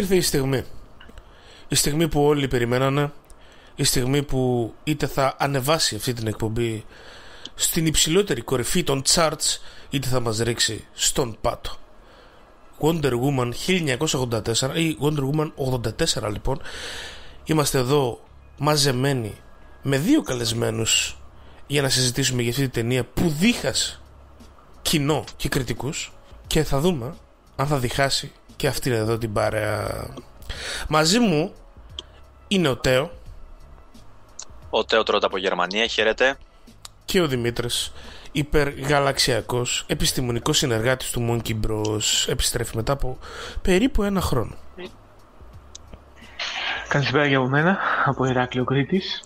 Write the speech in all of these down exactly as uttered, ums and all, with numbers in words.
ήρθε η στιγμή. Η στιγμή που όλοι περιμένανε. Η στιγμή που είτε θα ανεβάσει αυτή την εκπομπή στην υψηλότερη κορυφή των charts, είτε θα μας ρίξει στον πάτο. Wonder Woman χίλια εννιακόσια ογδόντα τέσσερα ή Wonder Woman ογδόντα τέσσερα, λοιπόν. Είμαστε εδώ μαζεμένοι με δύο καλεσμένους για να συζητήσουμε για αυτή την ταινία που δίχασε κοινό και κριτικούς, και θα δούμε αν θα διχάσει και αυτήν εδώ την παρέα. Μαζί μου είναι ο Τέο. Ο Τέο τρώτα από Γερμανία, χαίρετε. Και ο Δημήτρης, υπεργαλαξιακός επιστημονικός συνεργάτης του Monkey Bros. Επιστρέφει μετά από περίπου ένα χρόνο. Καλησπέρα για από μένα, από Ηράκλειο Κρήτης.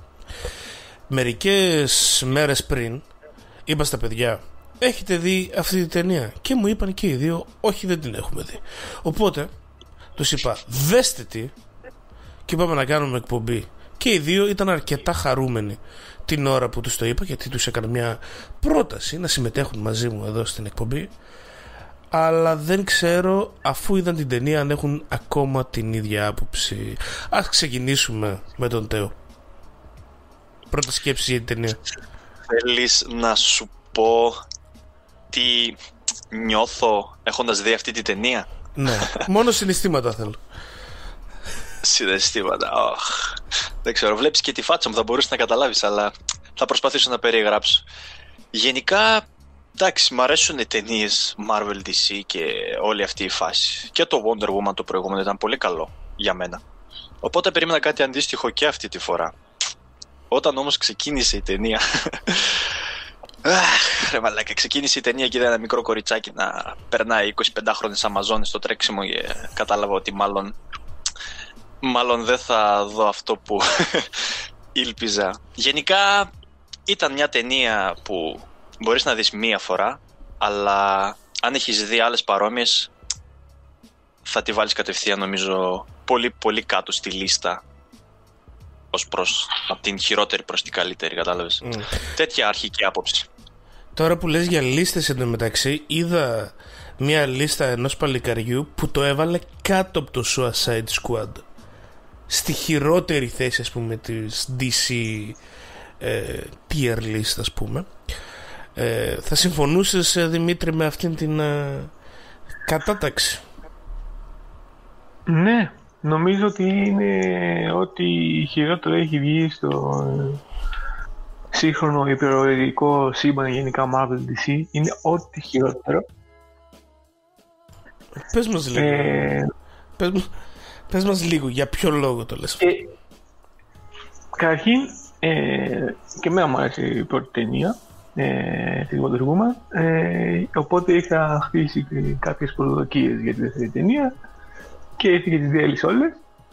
Μερικές μέρες πριν είπα στα παιδιά, έχετε δει αυτή τη ταινία? Και μου είπαν και οι δύο, όχι, δεν την έχουμε δει. Οπότε τους είπα, δέστε τη και πάμε να κάνουμε εκπομπή. Και οι δύο ήταν αρκετά χαρούμενοι την ώρα που τους το είπα, γιατί τους έκανα μια πρόταση να συμμετέχουν μαζί μου εδώ στην εκπομπή. Αλλά δεν ξέρω, αφού είδαν την ταινία, αν έχουν ακόμα την ίδια άποψη. Ας ξεκινήσουμε με τον Τέο. Πρώτα σκέψη για την ταινία. Θέλεις να σου πω τι νιώθω έχοντας δει αυτή την ταινία? Ναι, μόνο συναισθήματα θέλω. Συναισθήματα, oh. Δεν ξέρω, βλέπεις και τη φάτσα μου, θα μπορούσες να καταλάβεις, αλλά θα προσπαθήσω να περιγράψω. Γενικά, εντάξει, μ' αρέσουν οι ταινίες Marvel, ντι σι και όλη αυτή η φάση. Και το Wonder Woman το προηγούμενο ήταν πολύ καλό για μένα. Οπότε περίμενα κάτι αντίστοιχο και αυτή τη φορά. Όταν όμως ξεκίνησε η ταινία... Αχ, ρε μαλάκα, ξεκίνησε η ταινία και είδα ένα μικρό κοριτσάκι να περνάει εικοσιπεντάχρονες Αμαζόνες στο τρέξιμο και κατάλαβα ότι μάλλον... Μάλλον δεν θα δω αυτό που ήλπιζα. Γενικά ήταν μια ταινία που μπορείς να δεις μία φορά, αλλά αν έχεις δει άλλες παρόμοιες θα τη βάλεις κατευθείαν, νομίζω, πολύ πολύ κάτω στη λίστα, ως προς από την χειρότερη προς την καλύτερη, κατάλαβες. Mm. Τέτοια αρχική άποψη. Τώρα που λες για λίστες, εντωμεταξύ είδα μια λίστα ενός παλικαριού που το έβαλε κάτω από το Suicide Squad, στη χειρότερη θέση, ας πούμε, της ντι σι ε, tier list, ας πούμε. ε, Θα συμφωνούσες, Δημήτρη, με αυτήν την ε, κατάταξη? Ναι, νομίζω ότι είναι ό,τι χειρότερο έχει βγει στο σύγχρονο υπεροριακό σύμπαν, γενικά Marvel, ντι σι. Είναι ό,τι χειρότερο. Πες μας λίγο ε... πες, πες μας λίγο για ποιο λόγο το λες. ε, Καταρχήν, ε, και εμένα μου άρεσε η πρώτη ταινία ε, της Wonder Woman, ε, οπότε είχα χτίσει κάποιες προσδοκίες για τη δεύτερη ταινία και ήρθε και τις διέλυσε όλες.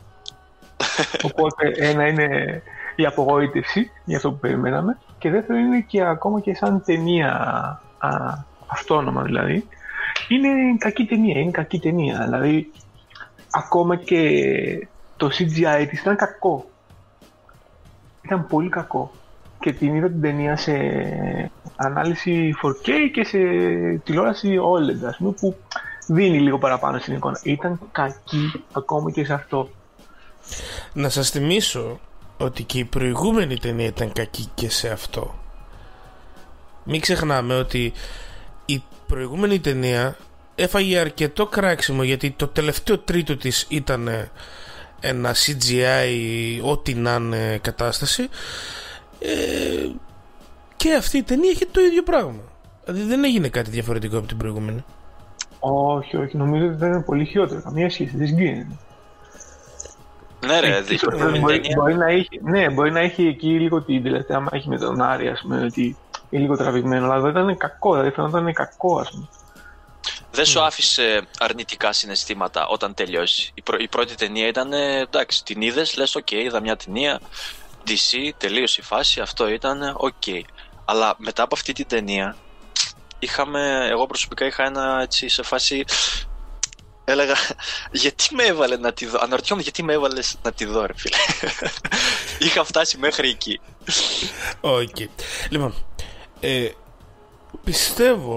Οπότε ένα είναι η απογοήτευση για αυτό που περιμέναμε, και δεύτερο είναι και ακόμα και σαν ταινία α, αυτόνομα, δηλαδή είναι κακή ταινία, είναι κακή ταινία, δηλαδή ακόμα και το σι τζι άι της ήταν κακό, ήταν πολύ κακό, και την είδα την ταινία σε ανάλυση φορ κέι και σε τηλεόραση ο ελ ι ντι, ας πούμε, που δίνει λίγο παραπάνω στην εικόνα. Ήταν κακή ακόμα και σε αυτό. Να σας θυμίσω ότι και η προηγούμενη ταινία ήταν κακή και σε αυτό. Μην ξεχνάμε ότι η προηγούμενη ταινία έφαγε αρκετό κράξιμο, γιατί το τελευταίο τρίτο της ήταν ένα σι τζι άι ό,τι να είναι κατάσταση, ε, και αυτή η ταινία είχε το ίδιο πράγμα. Δηλαδή δεν έγινε κάτι διαφορετικό από την προηγούμενη. Όχι, όχι, νομίζω ότι ήταν πολύ χειρότερο. Καμία σχέση, δεν συγκρίνεται. Ναι, ρε, δείχνει. Μπορεί, μπορεί να έχει, ναι, μπορεί να έχει εκεί λίγο την τελευταία μάχη με τον Άρη, ας πούμε, ότι είναι λίγο τραβηγμένο, αλλά δεν ήταν κακό, δηλαδή φαίνονταν κακό, ας πούμε. Δεν σου άφησε αρνητικά συναισθήματα όταν τελειώσει? Η, πρω, η πρώτη ταινία ήταν, εντάξει, την είδες, λες, οκ, okay, είδα μια ταινία, ντι σι, τελείωσε η φάση, αυτό ήταν, οκ. Okay. Αλλά μετά από αυτή την ταινία, είχαμε, εγώ προσωπικά είχα ένα, έτσι, σε φάση... Έλεγα, γιατί με έβαλε να τη δω? Αναρωτιόμαι γιατί με έβαλες να τη δω, ρε φίλε. Είχα φτάσει μέχρι εκεί. Οκ. Okay. Λοιπόν, ε, πιστεύω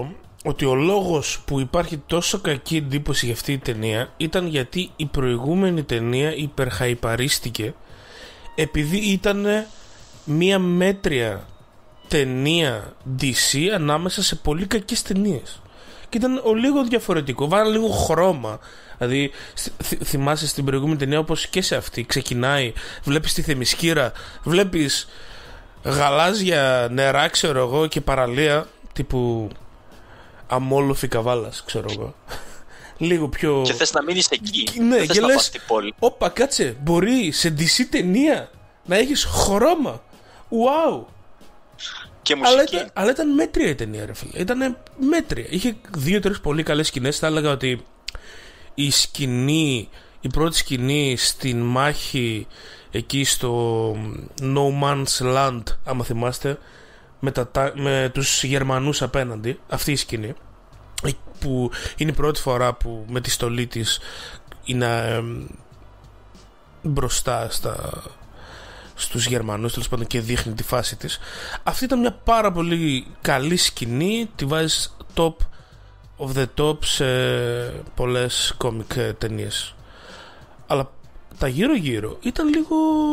ότι ο λόγος που υπάρχει τόσο κακή εντύπωση για αυτή η ταινία ήταν γιατί η προηγούμενη ταινία υπερχαϊπαρίστηκε επειδή ήταν μία μέτρια ταινία ντι σι ανάμεσα σε πολύ κακές ταινίες. Και ήταν ο λίγο διαφορετικό, βάλα λίγο χρώμα. Δηλαδή θυ- θυμάσαι στην προηγούμενη ταινία, όπως και σε αυτή, ξεκινάει, βλέπεις τη Θεμισκύρα, βλέπεις γαλάζια νερά, ξέρω εγώ, και παραλία τύπου Αμόλοφη Καβάλας, ξέρω εγώ. Λίγο πιο... Και θες να μείνεις εκεί. Ναι, δεν θες και να λες, πας στην πόλη. όπα, κάτσε, μπορεί σε ντι σι ταινία να έχεις χρώμα. Wow. Και Αλλά μουσική. ήταν, αλλά ήταν μέτρια η ταινία, ρε φίλε. Ήταν μέτρια. Είχε δύο-τρεις πολύ καλές σκηνές. Θα έλεγα ότι η σκηνή, η πρώτη σκηνή στην μάχη εκεί στο No Man's Land, άμα θυμάστε, με, τα, με τους Γερμανούς απέναντι, αυτή η σκηνή, που είναι η πρώτη φορά που με τη στολή της είναι ε, μπροστά στα... στους Γερμανούς, τέλος πάντων, και δείχνει τη φάση της. Αυτή ήταν μια πάρα πολύ καλή σκηνή. Τη βάζεις top of the top σε πολλές κόμικ ταινίες. Αλλά τα γύρω γύρω ήταν λίγο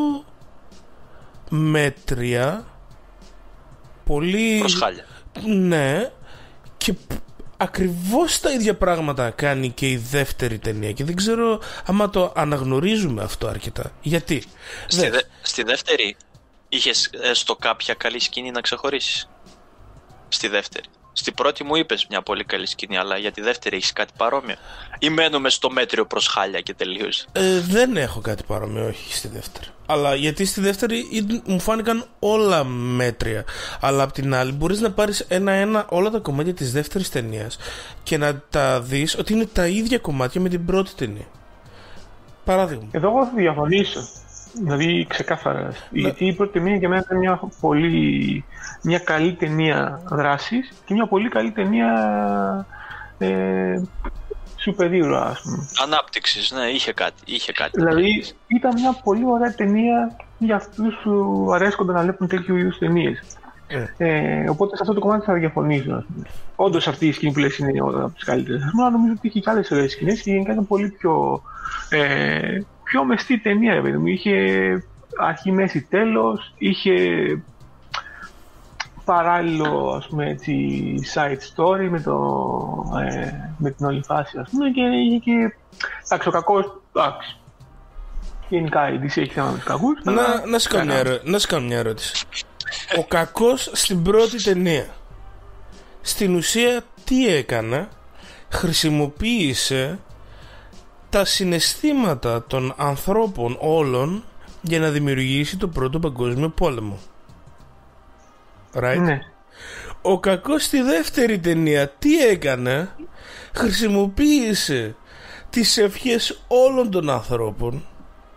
μέτρια, πολύ Προσχάλια. Ναι. Και ακριβώς τα ίδια πράγματα κάνει και η δεύτερη ταινία. Και δεν ξέρω άμα το αναγνωρίζουμε αυτό αρκετά. Γιατί Στη, δε, στη δεύτερη είχες έστω κάποια καλή σκηνή να ξεχωρίσεις? Στη δεύτερη. Στη πρώτη μου είπες μια πολύ καλή σκηνή, αλλά για τη δεύτερη έχεις κάτι παρόμοιο? Ή μένουμε στο μέτριο προς χάλια και τελείως? ε, Δεν έχω κάτι παρόμοιο, όχι, στη δεύτερη. Αλλά γιατί στη δεύτερη μου φάνηκαν όλα μέτρια. Αλλά απ' την άλλη μπορείς να πάρεις ένα-ένα όλα τα κομμάτια της δεύτερης ταινίας και να τα δεις ότι είναι τα ίδια κομμάτια με την πρώτη ταινία. Παράδειγμα. Εδώ εγώ θα διαφωνήσω. Δηλαδή ξεκάθαρα. Ναι. Γιατί η πρώτη ταινία για μένα ήταν μια πολύ μια καλή ταινία δράσης και μια πολύ καλή ταινία ε, σούπερ ήρωα, ας πούμε. Ανάπτυξης, ναι, είχε κάτι, είχε κάτι. Δηλαδή ήταν μια πολύ ωραία ταινία για αυτούς που αρέσκονται να βλέπουν τέτοιου είδους ταινίες. Mm. Ε, οπότε σε αυτό το κομμάτι θα διαφωνήσω. Όντως αυτή η σκηνή που λες είναι από τις καλύτερες. Αλλά νομίζω ότι είχε και άλλες ωραίες σκηνές και γενικά ήταν πολύ πιο, ε, πιο μεστή ταινία. Παιδί μου. Είχε αρχή, μέση, τέλος. Είχε παράλληλο, ας πούμε, έτσι, side story με, το, ε, με την όλη φάση, ας πούμε, και είχε και, εντάξει, ο κακός, εντάξει, γενικά η ντι σι έχει θέμα με τους κακούς. Να, αλλά... να, σου κάνω μια ερώ... να σου κάνω μια ερώτηση. Ο κακός στην πρώτη ταινία, στην ουσία τι έκανε? Χρησιμοποίησε τα συναισθήματα των ανθρώπων όλων για να δημιουργήσει το πρώτο παγκόσμιο πόλεμο. Right. Ναι. Ο κακός στη δεύτερη ταινία τι έκανε? Χρησιμοποίησε τις ευχές όλων των ανθρώπων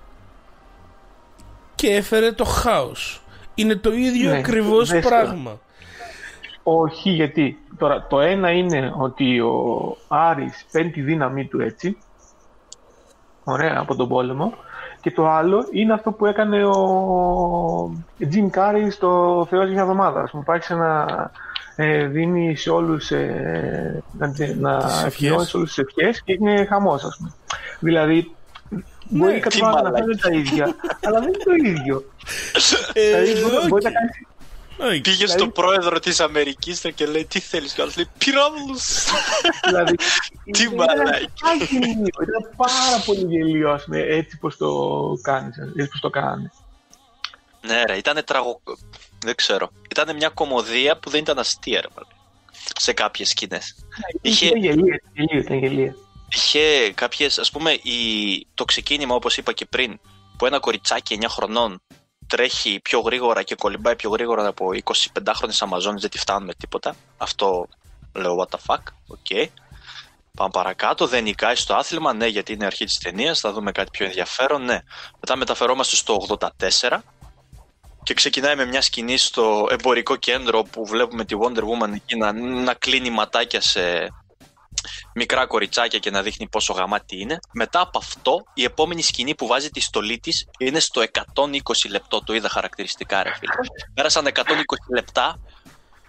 και έφερε το χάος. Είναι το ίδιο, ναι, ακριβώς πράγμα. Όχι, γιατί τώρα το ένα είναι ότι ο Άρης παίρνει τη δύναμή του έτσι, ωραία, από τον πόλεμο. Και το άλλο είναι αυτό που έκανε ο Jim Carrey στο Θεός για μια εβδομάδα. Ας πούμε, υπάρχει να ε, δίνει σε όλους ε, να, να εφιώσει σε όλους τις ευχές και είναι χαμός, ας πούμε. Δηλαδή, ναι, μπορεί κάτι να φαίνεται τα ίδια, αλλά δεν είναι το ίδιο. Ε, δηλαδή, μπορεί, μπορεί να κάνει... Πήγε δηλαδή... στον πρόεδρο της Αμερικής και λέει τι θέλεις, και ο άλλος λέει πυράβλους. Δηλαδή, τι μαλάκι. Ήταν πάρα πολύ γελίο, ας πούμε, έτσι πως το κάνεις, έτσι πως το κάνανε. Ναι ρε, ήτανε τραγω... δεν ξέρω. Ήτανε μια κωμωδία που δεν ήταν αστεία ρε, σε κάποιες σκηνές. Είχε... Ήταν γελία, ήταν γελία. Είχε κάποιες, ας πούμε, η... το ξεκίνημα, όπως είπα και πριν, που ένα κοριτσάκι εννιά χρονών τρέχει πιο γρήγορα και κολυμπάει πιο γρήγορα από εικοσιπεντάχρονες Αμαζόνες, δεν τη φτάνουμε τίποτα. Αυτό λέω what the fuck, οκ. Okay. Πάμε παρακάτω, δεν νικάει στο άθλημα, ναι, γιατί είναι αρχή της ταινίας, θα δούμε κάτι πιο ενδιαφέρον, ναι. Μετά μεταφερόμαστε στο ογδόντα τέσσερα και ξεκινάει με μια σκηνή στο εμπορικό κέντρο που βλέπουμε τη Wonder Woman εκεί να, να κλείνει ματάκια σε μικρά κοριτσάκια και να δείχνει πόσο γαμάτι είναι. Μετά από αυτό, η επόμενη σκηνή που βάζει τη στολή της είναι στο εκατόν είκοσι λεπτό. Το είδα χαρακτηριστικά, ρε φίλε. Πέρασαν εκατόν είκοσι λεπτά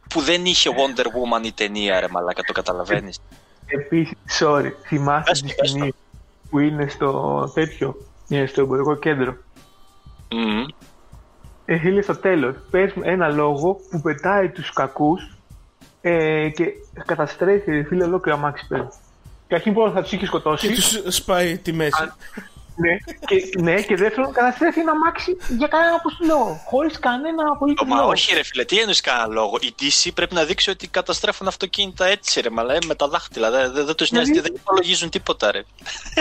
που δεν είχε Wonder Woman η ταινία, ρε μαλάκα, το καταλαβαίνεις? Επίσης, sorry, θυμάστε Πες τη το, πες σκηνή που είναι στο τέτοιο, είναι στο εμπορικό κέντρο. Mm. Έχει λέει στο τέλος, πες μου ένα λόγο που πετάει τους κακούς ε, και καταστρέφει φίλε ολόκληρο αμάξι πέρα. Και αρχήν πρώτα θα τους είχε σκοτώσει. Και τους σπάει τη μέση. Α, ναι, και, ναι, και δεύτερον καταστρέφει ένα αμάξι για κανένα απολύτως λόγο. Χωρίς κανένα απολύτως Μα λόγο. όχι ρε φίλε, τι εννοείς κανένα λόγο? Η ντι σι πρέπει να δείξει ότι καταστρέφουν αυτοκίνητα έτσι ρε μαλά, με τα δάχτυλα. Δεν, δεν, δεν τους νοιάζει, Δηλαδή- δεν υπολογίζουν τίποτα ρε.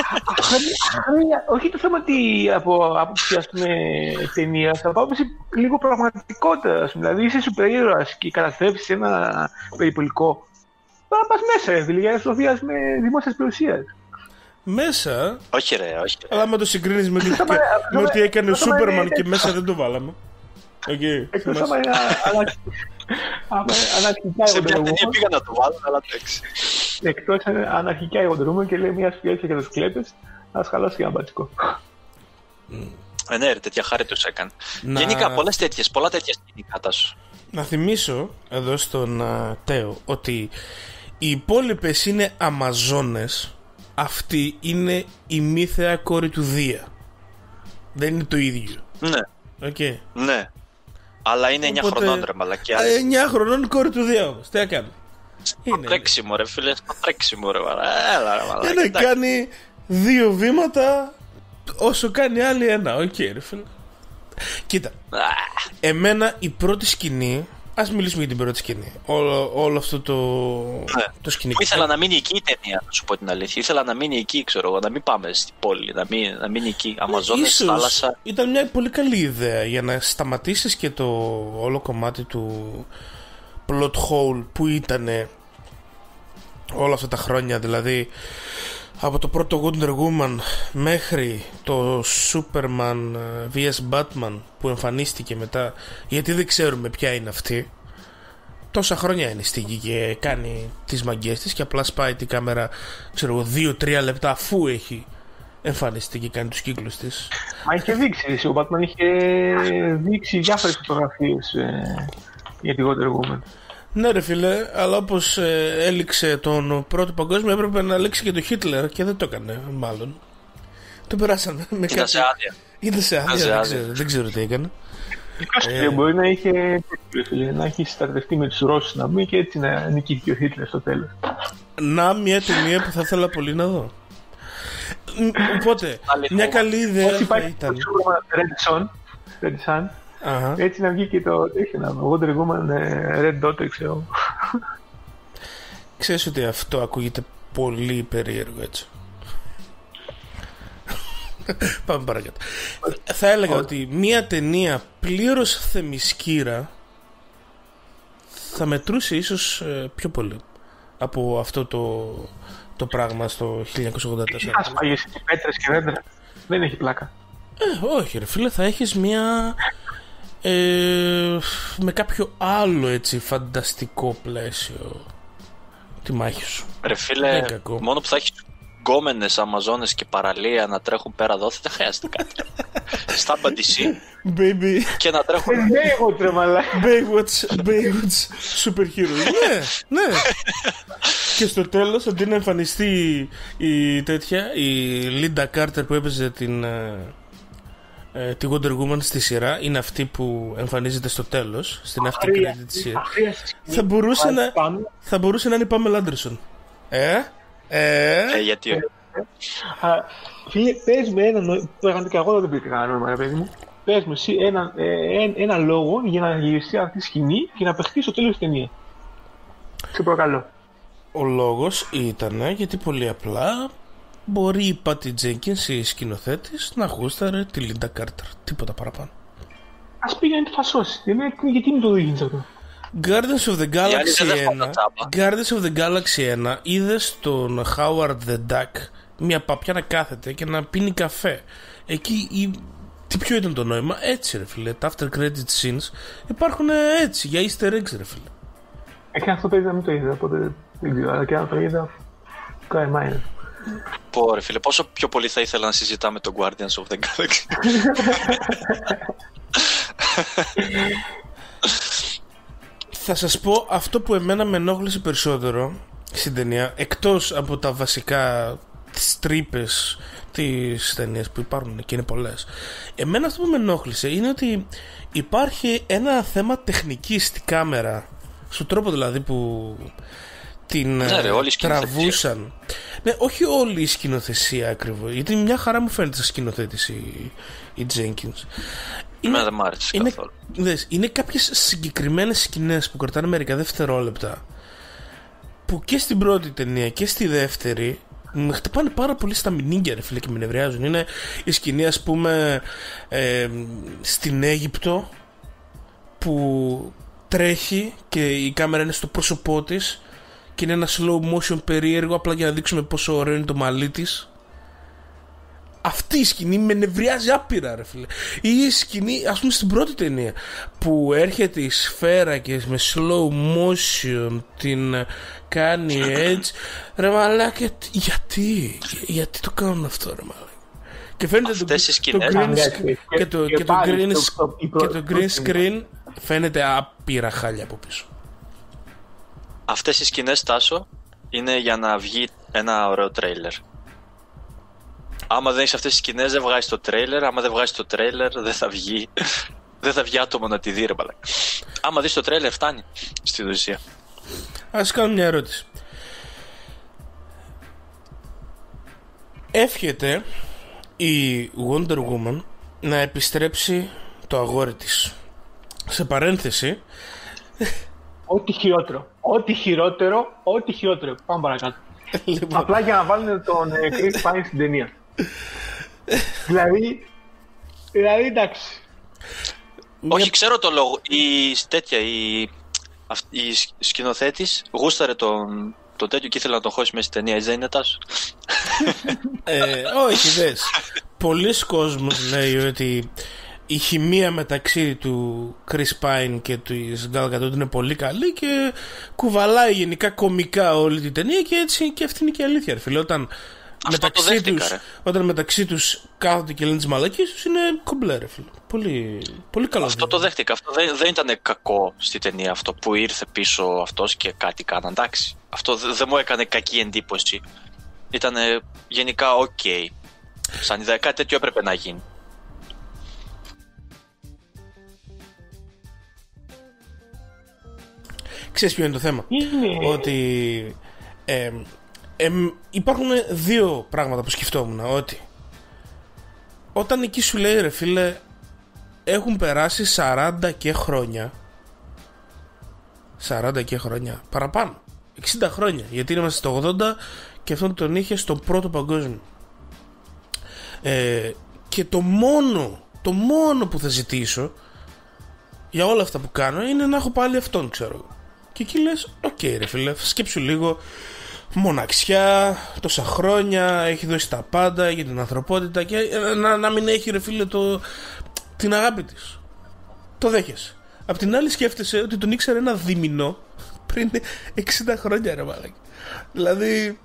Αχρία, όχι το θέμα ότι από άποψη ας πούμε ταινίας, από άποψη λίγο πραγματικότητα. Ας πούμε. Δηλαδή είσαι σούπερ ήρωας και καταστρέφεις ένα περιπολικό. Τώρα πας μέσα ρε φίλε, για να σοφίας με δημόσιας περιουσίας. Μέσα, Όχι ρε, όχι ρε. αλλά με το συγκρίνεις με, Αυτό με, με ό,τι έκανε ο αυτό είναι- Σούπερμαν και μέσα δεν το βάλαμε. Okay, Εκτός άμα είναι ανα- άμα αναρχικά η Σε μια Wonder ταινία Woman, πήγα να το βάλω, αλλά εντάξει. εκτός αναρχικά η Wonder Woman και λέει μια σκέψη για τους κλέπες, να σκαλώσει και ένα μπατσικό. Ε, ναι ρε, τέτοια χάρη τους έκανε. Να- Γενικά, πολλές τέτοιες, πολλά τέτοια σκηνικά τάσου. Να θυμίσω εδώ στον uh, Τέο ότι οι υπόλοιπες είναι Αμαζόνες. Αυτή είναι η μύθεα κόρη του Δία. Δεν είναι το ίδιο. Ναι, Okay. ναι. Αλλά είναι εννιά Οπότε- χρονών ρε μαλακιά. Α, εννιά χρονών κόρη του Δία όμως. Τι να κάνει. Είναι. Τρέξιμο ρε φίλε, στο τρέξιμο ρε μαλακιά. Έλα ρε μαλακιά. Είναι εντάξει. κάνει δύο βήματα όσο κάνει άλλη ένα. Οκ okay, ρε φίλε. Κοίτα. Α, Εμένα η πρώτη σκηνή. Ας μιλήσουμε για την πρώτη σκηνή. Όλο, όλο αυτό το, Ναι. το σκηνικό. Ήθελα να μείνει εκεί η ταινία, να σου πω την αλήθεια. Ήθελα να μείνει εκεί, ξέρω εγώ, να μην πάμε στην πόλη, να, μην, να μείνει εκεί. Αμαζόνες, Ίσως θάλασσα. ήταν μια πολύ καλή ιδέα για να σταματήσεις και το όλο κομμάτι του plot hole που ήταν όλα αυτά τα χρόνια, δηλαδή από το πρώτο Wonder Woman μέχρι το Superman βι ες Batman που εμφανίστηκε μετά, γιατί δεν ξέρουμε ποια είναι αυτή. Τόσα χρόνια είναι στη γη και κάνει τις μαγκές της και απλά σπάει την κάμερα, ξέρω εγώ, δύο τρία λεπτά αφού έχει εμφανιστεί και κάνει τους κύκλους της. Μα είχε δείξει, εσύ, ο Batman είχε δείξει διάφορες φωτογραφίες ε, για τη Wonder Woman. Ναι ρε φίλε, αλλά όπως ε, έληξε τον πρώτο παγκόσμιο έπρεπε να έληξει και τον Χίτλερ και δεν το έκανε μάλλον. Το περάσαμε με Ήταν κάτι. σε άδεια. Ήταν σε άδεια, σε δεν, άδεια. ξέρω, δεν ξέρω τι έκανε. Ε, μπορεί να είχε φίλε, να έχει στρατευτεί με τους Ρώσους να μπει και έτσι να νικήσει ο Χίτλερ στο τέλος. Να μια ταινία που θα ήθελα πολύ να δω. Μ, Οπότε, Άλλη μια φόβο. καλή ιδέα Όπως θα υπάρχει το ήταν. Superman Red Son, Red Sun, Αχα. έτσι να βγει και το τέτοιο να βγει, Wonder Woman ε, Red Dot, ξέρω. Ξέρεις ότι αυτό ακούγεται πολύ περίεργο έτσι. Πάμε παρακάτω. Θα έλεγα ότι μια ταινία πλήρως θεμισκύρα θα μετρούσε ίσως ε, πιο πολύ από αυτό το, το πράγμα στο χίλια εννιακόσια ογδόντα Τι τέσσερα. θα σπάγεις εκεί πέτρες και δέντρα. Δεν έχει πλάκα. Ε, όχι ρε φίλε, θα έχεις μια ε, με κάποιο άλλο έτσι φανταστικό πλαίσιο τη μάχη σου. Ρε Δεν φίλε, είναι κακό. μόνο που θα έχει γκόμενες Αμαζόνες και παραλία να τρέχουν πέρα δόθε, δεν χρειάζεται κάτι. Στάμπα ντι σι Baby, και να τρέχουν. Ναι, εγώ τρεμαλά. Baywatch, Baywatch Super Heroes. Ναι, ναι. Και στο τέλος, αντί να εμφανιστεί η τέτοια, η Λίντα Κάρτερ που έπαιζε την, ε, ε, τη Wonder Woman στη σειρά, είναι αυτή που εμφανίζεται στο τέλος, στην after credit σειρά. Θα μπορούσε να, θα μπορούσε να είναι η Pamela Anderson. Ε, ε, Ε, γιατί όχι. Α, Φίλε, πες με ένα νόημα, πραγματικά εγώ δεν πήγα κανένα νόημα, ρε παιδί μου. Πες μου εσύ ένα, ε, ένα, ένα λόγο για να γυριστεί αυτή η σκηνή και να παιχτεί στο τέλος της ταινίας. Σε προκαλώ. ο λόγος ήταν γιατί πολύ απλά μπορεί η Patty Jenkins, η σκηνοθέτης, να γούσταρε τη Λίντα Κάρτερ. Τίποτα παραπάνω. Ας πήγαινε να τη φασώσει. Δηλαδή, γιατί μου το δείχνεις αυτό. Guardians of the άλλοι δεν Galaxy δέχονταν ένα, τσάμπα. Guardians of the Galaxy ένα είδες τον Howard the Duck μια παπιά να κάθεται και να πίνει καφέ. Εκεί η... τι πιο ήταν το νόημα? Έτσι ρε φίλε, τα after credit scenes υπάρχουν έτσι για easter eggs ρε φίλε. Εκεί αυτό παίζει να μην το είδα, οπότε δεν ξέρω, αλλά και αν το είδα, κάνει μάινερ. Πω ρε φίλε, πόσο πιο πολύ θα ήθελα να συζητάμε το Guardians of the Galaxy. Θα σας πω αυτό που εμένα με ενόχλησε περισσότερο στην ταινία, εκτός από τα βασικά, τις τρύπες της ταινίας που υπάρχουν και είναι πολλές. Εμένα αυτό που με ενόχλησε είναι ότι υπάρχει ένα θέμα τεχνικής στη κάμερα, στον τρόπο δηλαδή που την ναι, ρε, τραβούσαν. Ναι, όχι όλη η σκηνοθεσία ακριβώς, γιατί μια χαρά μου φαίνεται σαν σκηνοθέτηση η, η Jenkins. Είναι, δεν μ' άρεσε είναι, καθόλου. δες, είναι κάποιες συγκεκριμένες σκηνές που κρατάνε μερικά δευτερόλεπτα, που και στην πρώτη ταινία και στη δεύτερη με χτυπάνε πάρα πολύ στα μηνύγκια, ρε φίλε, και με νευριάζουν. Είναι η σκηνή, ας πούμε, ε, στην Αίγυπτο, που τρέχει και η κάμερα είναι στο πρόσωπό της και είναι ένα slow motion περίεργο, απλά για να δείξουμε πόσο ωραίο είναι το μαλλί της. Αυτή η σκηνή με νευριάζει άπειρα, ρε φίλε. Ή η σκηνή, ας πούμε, στην πρώτη ταινία, που έρχεται η σφαίρα και με slow motion την κάνει έτσι. Ρε μαλάκα, γιατί, γιατί το κάνουν αυτό, ρε μαλάκα? Και φαίνεται το, το, green, και το, και το green, και το green screen φαίνεται άπειρα χάλια από πίσω. Αυτές οι σκηνές, Τάσο, είναι για να βγει ένα ωραίο τρέιλερ. Άμα δεν έχεις αυτές τις σκηνές, δεν βγάζεις το τρέιλερ. Άμα δεν βγάζεις το τρέιλερ, δεν θα βγει. Δεν θα βγει άτομο να τη δει, ρε μαλάκα. Άμα δεις το τρέιλερ, φτάνει στην ουσία. Ας κάνω μια ερώτηση. Εύχεται η Wonder Woman να επιστρέψει το αγόρι της. Σε παρένθεση, ό,τι χειρότερο. Ό,τι χειρότερο, ό,τι χειρότερο. Πάμε παρακάτω. Λοιπόν. Απλά για να βάλουν τον ε, Chris Pine στην ταινία. δηλαδή, δηλαδή εντάξει. Όχι, ξέρω το λόγο. Η τέτοια, η, η σκηνοθέτης γούσταρε τον, το τέτοιο και ήθελε να τον χώσει μέσα στην ταινία. Έτσι δεν είναι, Τάσο? ε, όχι, δες. Πολλοί κόσμος λέει ότι η χημεία μεταξύ του Chris Pine και του Gal Gadot είναι πολύ καλή και κουβαλάει γενικά κομικά όλη την ταινία, και έτσι και αυτή είναι και η αλήθεια, ρε φίλε. Όταν μεταξύ, δέχτηκα, τους, όταν μεταξύ τους κάθονται και λένε τις μαλακίες τους, είναι κομπλέ, ρε φίλε. Πολύ, πολύ καλό. Αυτό το δέχτηκα. Αυτό δεν, δεν ήταν κακό στη ταινία, αυτό που ήρθε πίσω αυτός και κάτι κάναν. Εντάξει. Αυτό δεν δε μου έκανε κακή εντύπωση. Ήταν γενικά οκ. Okay. Σαν ιδέα, κάτι τέτοιο έπρεπε να γίνει. Ξέρεις ποιο είναι το θέμα? Είναι... Ότι ε, ε, υπάρχουν δύο πράγματα που σκεφτόμουν. Ότι όταν εκεί σου λέει, ρε φίλε, έχουν περάσει σαράντα και χρόνια, σαράντα και χρόνια, παραπάνω, εξήντα χρόνια, γιατί είμαστε στο ογδόντα και αυτόν τον είχε στο πρώτο παγκόσμιο. ε, Και το μόνο Το μόνο που θα ζητήσω για όλα αυτά που κάνω είναι να έχω πάλι αυτόν, ξέρω. Και εκεί λες, οκ, okay, ρε φίλε, σκέψου λίγο. Μοναξιά, τόσα χρόνια, έχει δώσει τα πάντα για την ανθρωπότητα, και να, να μην έχει, ρε φίλε, το, την αγάπη της. Το δέχεσαι. Απ' την άλλη σκέφτεσαι ότι τον ήξερε ένα δίμηνο πριν εξήντα χρόνια, ρε μαλάκι. Δηλαδή,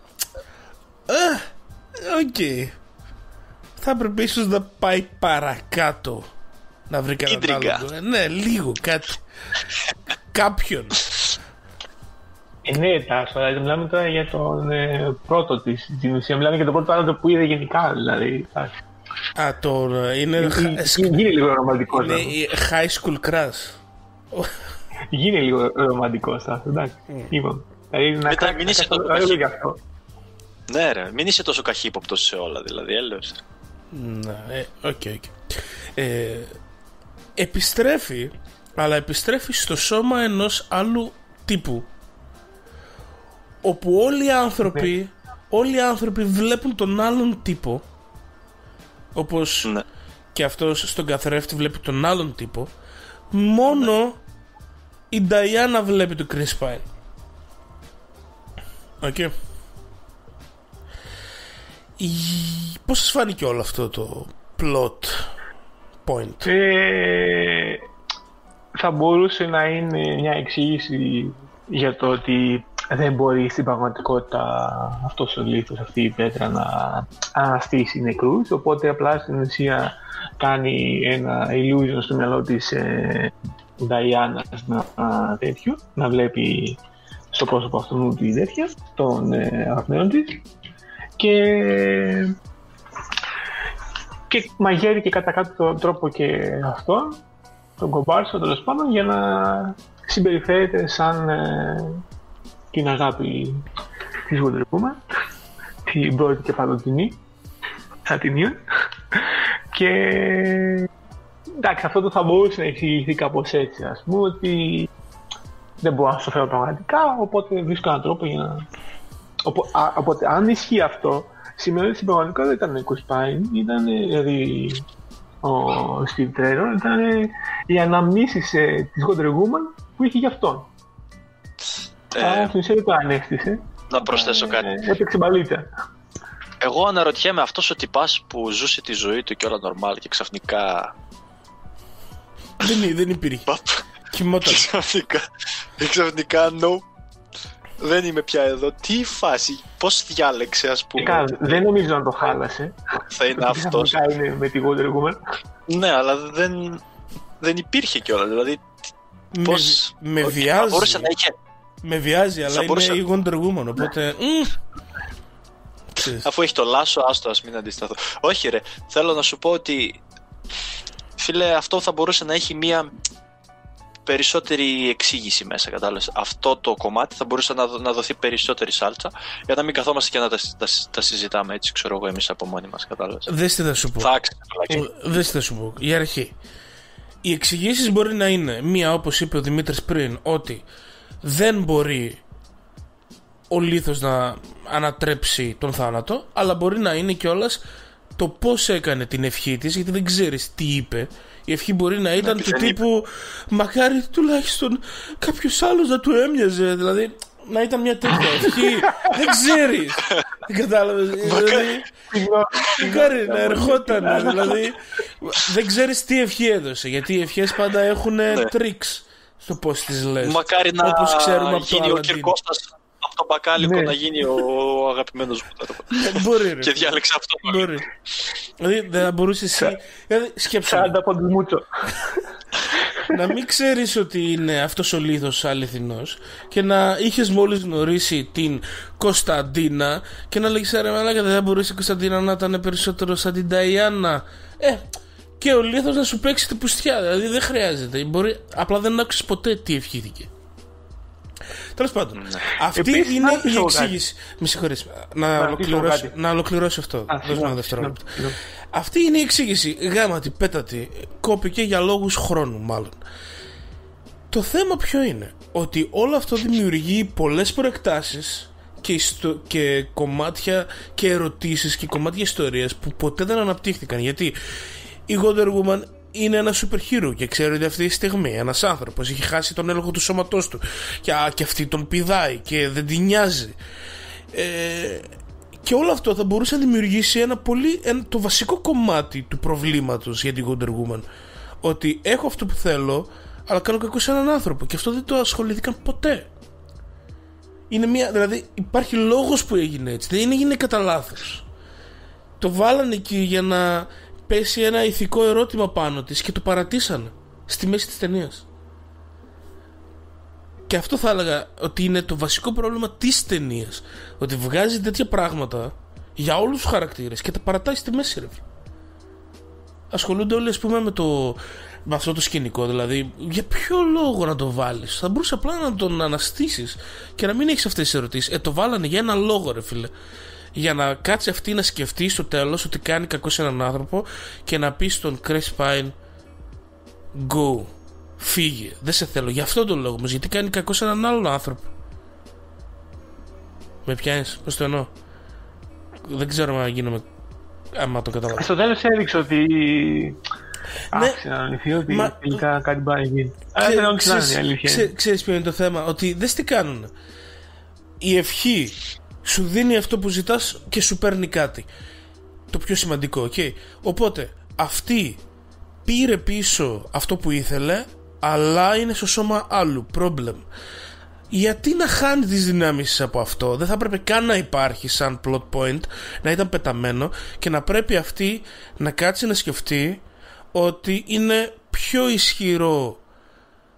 οκ, okay. Θα έπρεπε ίσως να πάει παρακάτω, να βρει κανέναν άλλο. Ναι, λίγο κάτι. Κάποιον. Ε, ναι, Τάσο, δηλαδή μιλάμε τώρα για τον ε, πρώτο της, στην ουσία. Μιλάμε για τον πρώτο άντρα που είδε γενικά, δηλαδή. Α, το είναι... Γίνει λίγο ρομαντικός. Είναι high school crush. Γίνει λίγο ρομαντικός, Τάσο, εντάξει. Είπαμε. Μετά μην είσαι τόσο καχύποπτος. Ναι ρε, μην είσαι τόσο καχύποπτος σε όλα, δηλαδή, έλεος. Ναι, οκ, οκ. Επιστρέφει, αλλά επιστρέφει στο σώμα ενός άλλου τύπου, όπου όλοι οι άνθρωποι ναι. όλοι οι άνθρωποι βλέπουν τον άλλον τύπο, όπως ναι. και αυτός στον καθρέφτη βλέπει τον άλλον τύπο. Μόνο ναι. η Diana βλέπει τον Chris Pine. Οκ. Okay. Η... Πώς σας φάνηκε όλο αυτό το plot point? Ε, θα μπορούσε να είναι μια εξήγηση για το ότι δεν μπορεί στην πραγματικότητα αυτός ο λίθος, αυτή η πέτρα, να αναστήσει νεκρούς, οπότε απλά στην ουσία κάνει ένα illusion στο μυαλό της, ε, Νταϊάννα να, α, τέτοιο, να βλέπει στο πρόσωπο αυτού τη τέτοια, τον ε, αγαπημένο της, και, και μαγεύει και κατά κάποιο τρόπο και αυτόν, τον κομπάρσο τέλος πάντων, για να συμπεριφέρεται σαν ε, την αγάπη της Wonder Woman, την πρώτη και παντοτινή, σαν την Ιον. Και εντάξει, αυτό το θα μπορούσε να εξηγηθεί κάπως έτσι, ας πούμε, ότι δεν μπορώ να σου το φέρω πραγματικά, οπότε βρίσκω έναν τρόπο για να... Οπότε αν ισχύει αυτό, σημαίνει ότι στην πραγματικότητα δεν ήταν ο Chris Pine, ήταν δηλαδή ο Steve Trevor, ήταν οι αναμνήσεις ε, της Wonder Woman που είχε γι' αυτόν. Ε, Άρα στην ουσία δεν το ανέστησε. Να προσθέσω κάτι. Ε, έπαιξε μπαλίτσα. Εγώ αναρωτιέμαι, αυτός ο τυπάς που ζούσε τη ζωή του και όλα normal και ξαφνικά... δεν, δεν υπήρχε. Κοιμόταν. Ξαφνικά, ξαφνικά, no. Δεν είμαι πια εδώ. Τι φάση, πώς διάλεξε, ας πούμε. Καν, δεν νομίζω να το χάλασε. Θα είναι αυτός. Ξαφνικά είναι με τη Wonder Woman. Ναι, αλλά δεν, δεν υπήρχε κιόλας. Δηλαδή, με, πώς... με βιάζει. Μπορούσε να είχε... Με βιάζει, αλλά είναι μπορούσε... η Wonder Woman, οπότε... Αφού έχει το λάσο, άστο, ας μην αντισταθώ. Όχι ρε, θέλω να σου πω ότι, φίλε, αυτό θα μπορούσε να έχει μία περισσότερη εξήγηση μέσα, κατάλαβες. Αυτό το κομμάτι θα μπορούσε να, να δοθεί περισσότερη σάλτσα, για να μην καθόμαστε και να τα, τα, τα συζητάμε έτσι, ξέρω εγώ, εμείς από μόνοι μας, κατάλαβες. Δες τι θα σου πω. Θα Δες τι θα σου πω. Για αρχή, οι εξηγήσεις μπορεί να είναι μία, όπως είπε ο Δημήτρης πριν, ότι δεν μπορεί ο λίθος να ανατρέψει τον θάνατο, αλλά μπορεί να είναι κιόλας το πώς έκανε την ευχή της, γιατί δεν ξέρεις τι είπε. Η ευχή μπορεί να ήταν του τύπου μακάρι τουλάχιστον κάποιος άλλος να του έμοιαζε, δηλαδή να ήταν μια τέτοια ευχή. Δεν ξέρεις. Δεν κατάλαβες. Μακάρι να ερχόταν, δηλαδή δεν ξέρεις τι ευχή έδωσε, γιατί οι ευχές πάντα έχουν τρίξ στο πώς τις λες. Μακάρι να όπως ξέρουμε από γίνει το ο Κυρκώστας από τον μπακάλικο, ναι, να γίνει ο αγαπημένος μου. Μπορεί, ρε. Και διάλεξε αυτό. Μπορεί. Δηλαδή δεν θα μπορούσε εσύ. Δηλαδή, σκέψου. Να μην ξέρεις ότι είναι αυτός ο λίθος αληθινός και να είχες μόλις γνωρίσει την Κωνσταντίνα και να λέγεις ρε μαλάκα, δεν θα μπορούσε η Κωνσταντίνα να ήταν περισσότερο σαν την Νταϊάννα. Ε, και ο λίθος να σου παίξει την πουστιά. Δηλαδή δεν χρειάζεται. Μπορεί, απλά δεν άκουσες ποτέ τι ευχήθηκε. Τέλος πάντων, ναι. Αυτή επίσης, είναι η εξήγηση. Με συγχωρείς, να, να, ολοκληρώσω, να ολοκληρώσω αυτό. Δώσ' μου ένα δευτερόλεπτο. Αυτή είναι η εξήγηση. Γάματι, πέτατη, κόπηκε για λόγους χρόνου, μάλλον. Το θέμα ποιο είναι? Ότι όλο αυτό δημιουργεί πολλές προεκτάσεις και, ιστο... και κομμάτια και ερωτήσεις και κομμάτια ιστορίας που ποτέ δεν αναπτύχθηκαν. Γιατί η Wonder Woman είναι ένα super hero και ξέρει ότι αυτή τη στιγμή ένας άνθρωπος έχει χάσει τον έλεγχο του σώματός του και, και αυτή τον πηδάει και δεν την νοιάζει, ε, και όλο αυτό θα μπορούσε να δημιουργήσει ένα πολύ, ένα, το βασικό κομμάτι του προβλήματος για την Wonder Woman, ότι έχω αυτό που θέλω αλλά κάνω κακό σε έναν άνθρωπο, και αυτό δεν το ασχολήθηκαν ποτέ. Είναι μια, δηλαδή υπάρχει λόγος που έγινε έτσι, δεν έγινε κατά λάθος. Το βάλανε εκεί για να πέσει ένα ηθικό ερώτημα πάνω της και το παρατήσανε στη μέση της ταινίας. Και αυτό θα έλεγα ότι είναι το βασικό πρόβλημα της ταινίας, ότι βγάζει τέτοια πράγματα για όλους τους χαρακτήρες και τα παρατάει στη μέση, ρε. Ασχολούνται όλοι, ας πούμε, με, το, με αυτό το σκηνικό. Δηλαδή, για ποιο λόγο να το βάλεις? Θα μπορούσε απλά να τον αναστήσεις και να μην έχεις αυτές τις ερωτήσεις. Ε, το βάλανε για ένα λόγο, ρε φίλε. Για να κάτσει αυτή να σκεφτεί στο τέλος ότι κάνει κακό σε έναν άνθρωπο και να πει στον Chris Pine go, φύγε, δεν σε θέλω. Για αυτόν τον λόγο όμως, γιατί κάνει κακό σε έναν άλλον άνθρωπο. Με πιάνεις? Πώς το εννοώ? Δεν ξέρω αν γίνομαι, άμα το καταλάβω. Στο τέλος έδειξε ότι άρχισε να αναλυθεί ότι μα... τελικά κάτι πάει να γίνει. Αλλά ξέρεις, ξέρεις, ξέρεις ποιο είναι το θέμα? Ότι δες τι κάνουν. Η ευχή σου δίνει αυτό που ζητάς και σου παίρνει κάτι. Το πιο σημαντικό, okay. Οπότε αυτή πήρε πίσω αυτό που ήθελε, αλλά είναι στο σώμα άλλου. Problem. Γιατί να χάνει τις δυνάμεις από αυτό? Δεν θα πρέπει καν να υπάρχει σαν plot point, να ήταν πεταμένο και να πρέπει αυτή να κάτσει να σκεφτεί ότι είναι πιο ισχυρό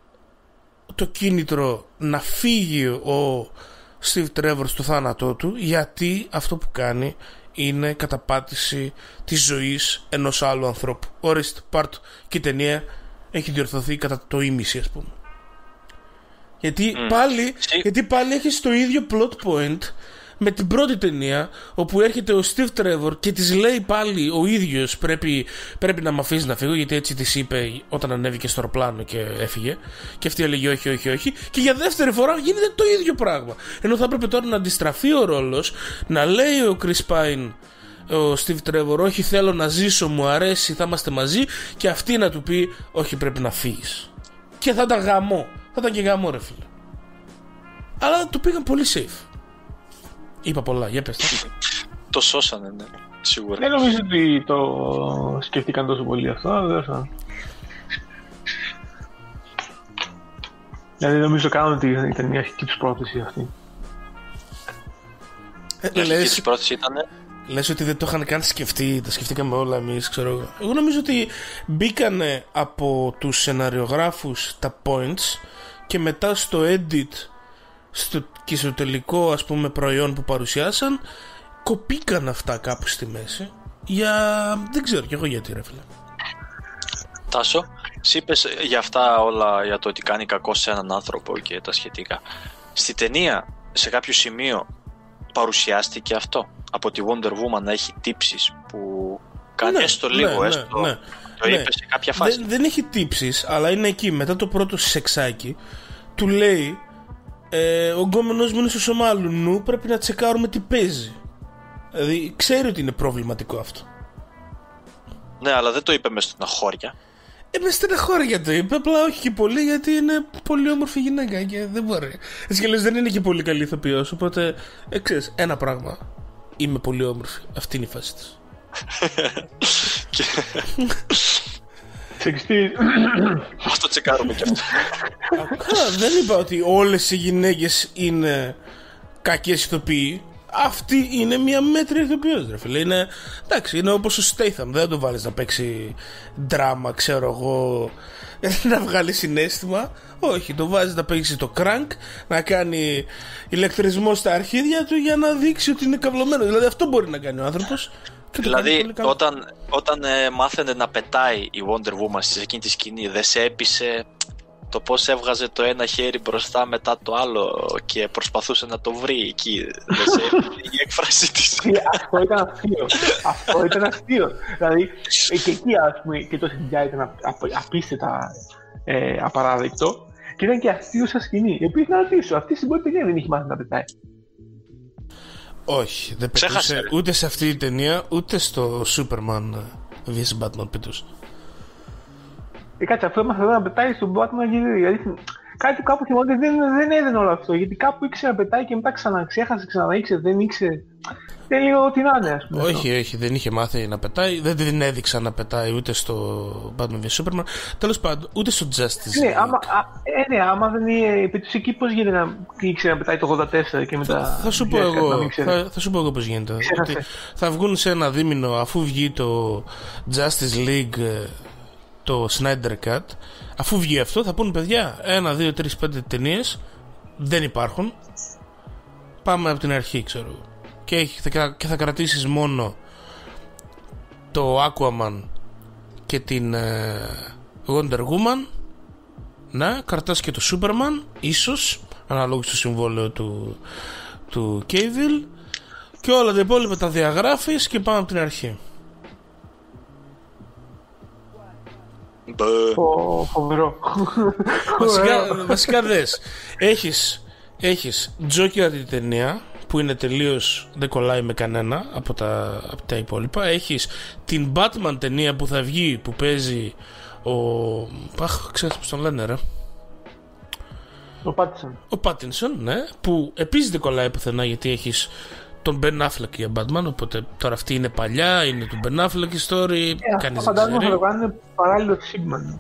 το κίνητρο να φύγει ο Steve Trevor στο θάνατό του, γιατί αυτό που κάνει είναι καταπάτηση της ζωής ενός άλλου ανθρώπου. Ορίστε, πάρ' το. Και η ταινία έχει διορθωθεί κατά το ίμιση, ας πούμε. Γιατί, mm. πάλι, γιατί πάλι έχεις το ίδιο plot point με την πρώτη ταινία, όπου έρχεται ο Steve Trevor και της λέει πάλι ο ίδιος πρέπει, πρέπει να με αφήσει να φύγω, γιατί έτσι της είπε όταν ανέβηκε στο αεροπλάνο και έφυγε, και αυτή έλεγε όχι, όχι, όχι, και για δεύτερη φορά γίνεται το ίδιο πράγμα, ενώ θα έπρεπε τώρα να αντιστραφεί ο ρόλος, να λέει ο Chris Pine, ο Steve Trevor, όχι, θέλω να ζήσω, μου αρέσει, θα είμαστε μαζί, και αυτή να του πει όχι, πρέπει να φύγεις, και θα ήταν γαμό, θα ήταν και γαμό, ρε φίλε. Αλλά το πήγαν πολύ safe. Είπα πολλά, για πες. Το σώσανε, ναι, σίγουρα. Δεν νομίζω ότι το σκεφτήκαν τόσο πολύ αυτό, δεν. Δηλαδή νομίζω καν ότι ήταν μια αρχική τους πρόθεση αυτή. Ε, η αρχική τους πρόθεση ήτανε... Λες ότι δεν το είχαν καν σκεφτεί, τα σκεφτήκαμε όλα εμείς, ξέρω εγώ. Εγώ νομίζω ότι μπήκανε από τους σεναριογράφους τα points και μετά στο edit στο, και στο τελικό, ας πούμε, προϊόν που παρουσιάσαν, κοπήκαν αυτά κάπου στη μέση. Για... δεν ξέρω κι εγώ γιατί, ρε φίλε. Τάσο, εσύ είπες για αυτά όλα, για το ότι κάνει κακό σε έναν άνθρωπο και τα σχετικά. Στη ταινία, σε κάποιο σημείο παρουσιάστηκε αυτό, από τη Wonder Woman να έχει τύψεις που κάνει, ναι, έστω λίγο, ναι, έστω, ναι, το ναι. είπε σε κάποια φάση. Δεν, δεν έχει τύψεις, αλλά είναι εκεί μετά το πρώτο σεξάκι, του λέει ε, ο γκόμενος μου είναι στο σωμάλου νου, πρέπει να τσεκάρουμε τι παίζει. Δηλαδή ξέρει ότι είναι προβληματικό αυτό. Ναι, αλλά δεν το είπε μες στεναχώρια. Ε, μες στεναχώρια το είπε, απλά όχι και πολύ, γιατί είναι πολύ όμορφη γυναίκα και δεν μπορεί. Έτσι κι αλλιώς δεν είναι και πολύ καλή ηθοποιός, οπότε ε, ξέρεις, ένα πράγμα, είμαι πολύ όμορφη, αυτή είναι η φάση της. Αυτό τσεκάρουμε κι αυτό. Δεν είπα ότι όλες οι γυναίκες είναι κακές ηθοποιοί. Αυτή είναι μια μέτρια ηθοποιός, ρε φίλε. Είναι, εντάξει, είναι όπως ο Statham. Δεν το βάλεις να παίξει δράμα, ξέρω εγώ, να βγάλει συναίσθημα. Όχι, το βάζεις να παίξει το crank, να κάνει ηλεκτρισμό στα αρχίδια του για να δείξει ότι είναι καυλωμένο. Δηλαδή αυτό μπορεί να κάνει ο άνθρωπος. Δηλαδή όταν, όταν ε, μάθαινε να πετάει η Wonder Woman σε εκείνη τη σκηνή, δεν σε έπεισε το πώς έβγαζε το ένα χέρι μπροστά μετά το άλλο και προσπαθούσε να το βρει εκεί? Δεν σε έπεισε η έκφραση της? Αυτό ήταν αστείο. Αυτό ήταν αστείο. Δηλαδή και εκεί, ας πούμε, και το σι τζι άι ήταν απίστευτα ε, απαράδεκτο, και ήταν και αστείο σαν σκηνή. Επίσης να ρωτήσω, αυτή στην πρώτη ταινία δεν είχε μάθει να πετάει? Όχι, δεν πετούσε ούτε σε αυτή τη ταινία, ούτε στο Superman βι Batman πετούσε. Ε, κάτσε, αυτό έμαθα να πετάει στον Batman, γιατί κάτι κάπου θυμόταν δεν, δεν έδαινε όλο αυτό, γιατί κάπου ήξερε να πετάει και μετά ξαναξέχασε, ξαναήξερε, δεν ήξερε. Δεν λίγο ό,τι να είναι, ας πούμε. Όχι, αυτό. όχι, δεν είχε μάθει να πετάει, δεν την έδειξαν να πετάει ούτε στο Batman βι Superman, τέλος πάντων, ούτε στο Justice. Ναι, άμα, α, ε, ναι, άμα δεν είναι, πετούσε εκεί πώς γίνεται να ήξερε να πετάει το ογδόντα τέσσερα και μετά... Θα, θα, σου, πω εγώ, θα, θα σου πω εγώ πώς γίνεται. Ότι θα βγουν σε ένα δίμηνο, αφού βγει το Justice League, το Snyder Cut, αφού βγει αυτό θα πούνε, παιδιά, ένα, δύο, τρεις, πέντε ταινίες δεν υπάρχουν, πάμε από την αρχή, ξέρω, και θα, και θα κρατήσεις μόνο το Aquaman και την ε, Wonder Woman, να κρατάς και το Superman ίσως, αναλόγως στο συμβόλαιο του, του Cavill, και όλα τα υπόλοιπα τα διαγράφεις και πάμε από την αρχή. Φοβερό. Βασικά, βασικά δες, έχεις, έχεις Joker την ταινία που είναι τελείως, δεν κολλάει με κανένα από τα, από τα υπόλοιπα. Έχεις την Batman ταινία που θα βγει, που παίζει ο... αχ, ξέρεις πως τον λένε, ρε, ο Pattinson. Ο Pattinson, ναι, που επίσης δεν κολλάει πουθενά, γιατί έχεις τον Ben Affleck για Batman, οπότε τώρα αυτή είναι παλιά, είναι του Ben Affleck η story, ε, κανείς δεν ξέρει. Θα το κάνουν παράλληλο Sigma.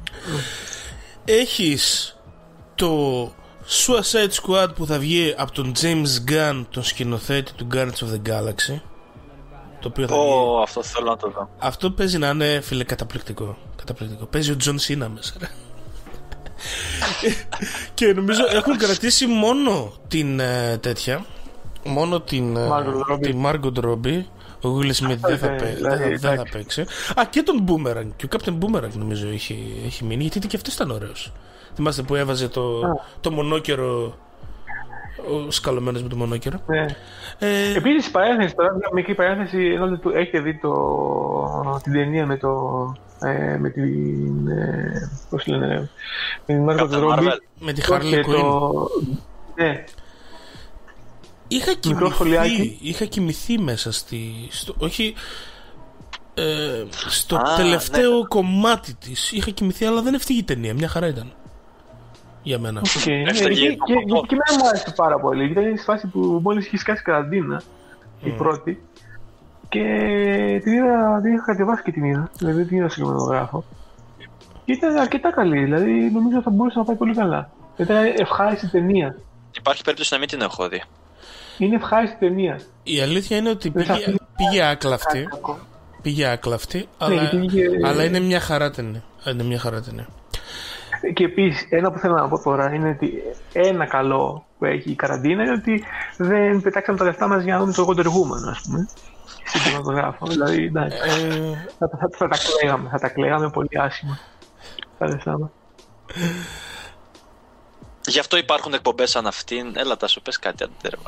Έχεις το Suicide Squad που θα βγει από τον James Gunn, τον σκηνοθέτη του Guardians of the Galaxy, το οποίο θα oh, βγει. Αυτό θέλω να το δω. Αυτό παίζει να είναι, φίλε, καταπληκτικό, καταπληκτικό. Παίζει ο John Cena μέσα, ρε. Και νομίζω έχουν κρατήσει μόνο την ε, τέτοια. Μόνο την Margot Robbie. Ο Will Smith δεν θα, πέ, δεν, δεν θα παίξει. Α, και τον Boomerang. Και ο Captain Boomerang νομίζω έχει, έχει μείνει. Γιατί και αυτός ήταν ωραίος. Θυμάστε που έβαζε το, το μονόκερο. Ο σκαλωμένος με το μονόκερο. Ναι. Ε, Επίσης, παρένθεση, τώρα μια μικρή παρένθεση, ενώ έχετε δει το, την ταινία με, το, ε, με την. Ε, πώς λένε, με την Margot Robbie. Με τη Harley Quinn. Ναι. Είχα κοιμηθεί, είχα κοιμηθεί μέσα στη. Στο, όχι. Ε, στο Α, τελευταίο ναι. κομμάτι της. Είχα κοιμηθεί, αλλά δεν έφτυγε η ταινία. Μια χαρά ήταν. Για μένα. Okay. και, και, και, και εμένα μου άρεσε πάρα πολύ. Ήταν η φάση που μόλις είχε σκάσει καραντίνα. Mm. Η πρώτη. Και την, είδα, την είχα κατεβάσει και την είδα. Δηλαδή την είδα στο κινηματογράφο. Και ήταν αρκετά καλή. Δηλαδή νομίζω θα μπορούσε να πάει πολύ καλά. Ήταν ευχάριστη ταινία. Υπάρχει περίπτωση να μην την έχω δει. Είναι ευχάριστη ταινία. Η αλήθεια είναι ότι πήγε, πήγε, πήγε άκλαυτη. Πήγε άκλαυτη, αλλά, ναι, πήγε... αλλά είναι μια χαρά ταινία. Είναι μια χαρά ταινία. Και επίσης, ένα που θέλω να πω τώρα είναι ότι ένα καλό που έχει η καραντίνα είναι ότι δεν πετάξαμε τα λεφτά μας για να δούμε το Wonder Woman, ας πούμε. Στην κινηματογράφο. Δηλαδή, εντάξει. Ε... θα, θα, θα, θα τα κλαίγαμε, θα τα κλαίγαμε πολύ άσχημα. Τα λεφτά μας. Γι' αυτό υπάρχουν εκπομπές σαν αυτήν. Έλα, τα σου πες κάτι αντέρμα.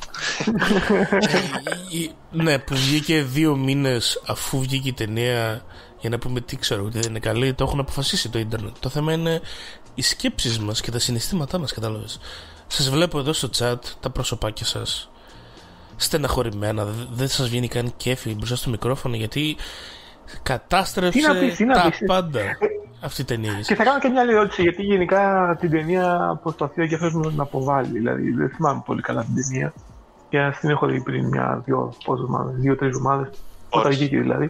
Ναι, που βγήκε δύο μήνες αφού βγήκε η ταινία. Για να πούμε τι ξέρω, ότι δεν είναι καλή. Το έχουν αποφασίσει το ίντερνετ. Το θέμα είναι οι σκέψεις μας και τα συναισθήματά μας, κατάλαβες. Σας βλέπω εδώ στο chat τα προσωπάκια σας στεναχωρημένα. Δεν σας βγαίνει καν κέφι μπροστά στο μικρόφωνο, γιατί κατάστρεψε τι να πεις, τι να τα πεις. Πάντα αυτή η ταινία. Και θα κάνω και μια άλλη ερώτηση, γιατί γενικά την ταινία προσπαθεί ο κεφές μου να την αποβάλει. Δηλαδή δεν θυμάμαι πολύ καλά την ταινία. Και ας την έχω δει πριν μια-δύο εβδομάδες, δύο-τρεις εβδομάδες. Όταν βγήκε δηλαδή.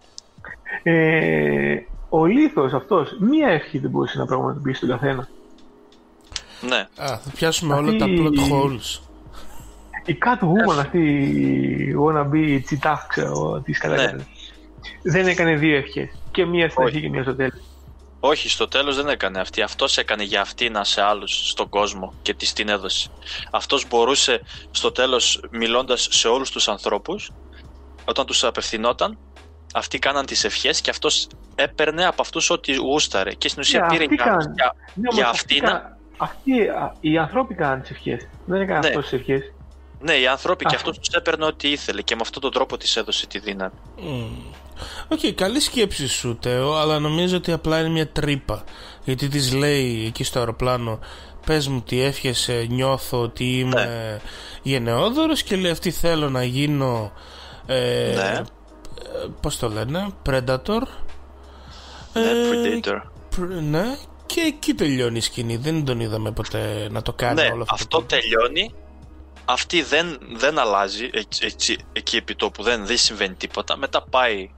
Ε, ο Λίθος αυτός, μία ευχή δεν μπορούσε να πραγματοποιήσει τον καθένα. Ναι. Α, θα πιάσουμε αυτή... όλα τα plot holes. Η Catwoman αυτή, η wannabe τσιτάχ, ξέρω, της κατάκατας. Δεν έκανε δύο ευχές. Και μία στην αρχή και μία στο τέλος. Όχι, στο τέλος δεν έκανε αυτή. Αυτός έκανε για αυτήν σε άλλους στον κόσμο και της την έδωσε. Αυτός μπορούσε στο τέλος, μιλώντας σε όλους τους ανθρώπους, όταν τους απευθυνόταν, αυτοί κάναν τις ευχές και αυτός έπαιρνε από αυτούς ό,τι γούσταρε. Και στην ουσία yeah, πήρε για, για, ναι, για αυτήν. Αυτοί οι άνθρωποι κάναν τις ευχές. Δεν έκαναν ναι. αυτός τις ευχές. Ναι, οι άνθρωποι Α, και αυτός τους έπαιρνε ό,τι ήθελε και με αυτόν τον τρόπο της έδωσε τη δύναμη. Οκ, mm. okay, καλή σκέψη σου, Τέο, αλλά νομίζω ότι απλά είναι μια τρύπα. Γιατί της λέει εκεί στο αεροπλάνο, πες μου τι εύχεσαι, νιώθω ότι είμαι ναι. γενναιόδωρος, και λέει αυτή θέλω να γίνω ε, ναι. πώς το λένε, Predator. Ναι, ε, Predator. Πr, ναι, και εκεί τελειώνει η σκηνή. Δεν τον είδαμε ποτέ να το κάνει ναι, όλο αυτό. Αυτό τελειώνει. Αυτή δεν, δεν αλλάζει έτσι, έτσι, εκεί επί τόπου, δεν, δεν συμβαίνει τίποτα. Μετά πάει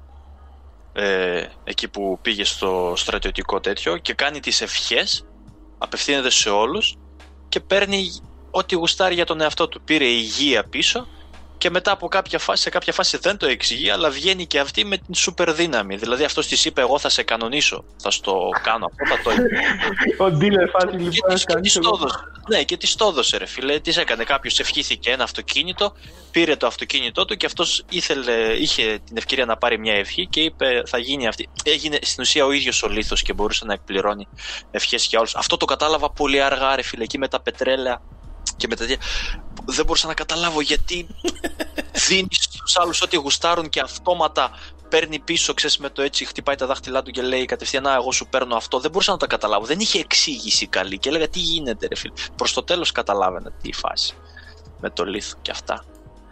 ε, εκεί που πήγε στο στρατιωτικό τέτοιο και κάνει τις ευχές, απευθύνεται σε όλους και παίρνει ό,τι γουστάρει για τον εαυτό του. Πήρε υγεία πίσω και μετά από κάποια φάση, σε κάποια φάση δεν το εξηγεί, αλλά βγαίνει και αυτή με την σούπερ δύναμη. Δηλαδή αυτός της είπε εγώ θα σε κανονίσω, θα στο κάνω αυτό, θα το ο dealer φάση λοιπόν. Ναι, και της το έδωσε ρε φίλε. Της έκανε, κάποιος ευχήθηκε ένα αυτοκίνητο, πήρε το αυτοκίνητό του και αυτός ήθελε, είχε την ευκαιρία να πάρει μια ευχή και είπε θα γίνει αυτή. Έγινε στην ουσία ο ίδιος ο Λίθος και μπορούσε να εκπληρώνει ευχές για όλους. Αυτό το κατάλαβα πολύ αργά ρε φίλε, εκεί με τα πετρέλαια και με τέτοια. Δεν μπορούσα να καταλάβω γιατί δίνει στους άλλους ό,τι γουστάρουν και αυτόματα παίρνει πίσω, ξέρεις, με το έτσι χτυπάει τα δάχτυλά του και λέει κατευθείαν να εγώ σου παίρνω αυτό. Δεν μπορούσα να το καταλάβω, δεν είχε εξήγηση καλή και έλεγα τι γίνεται ρε φίλε. Προς το τέλος καταλάβαινα τι φάση με το Λίθο και αυτά.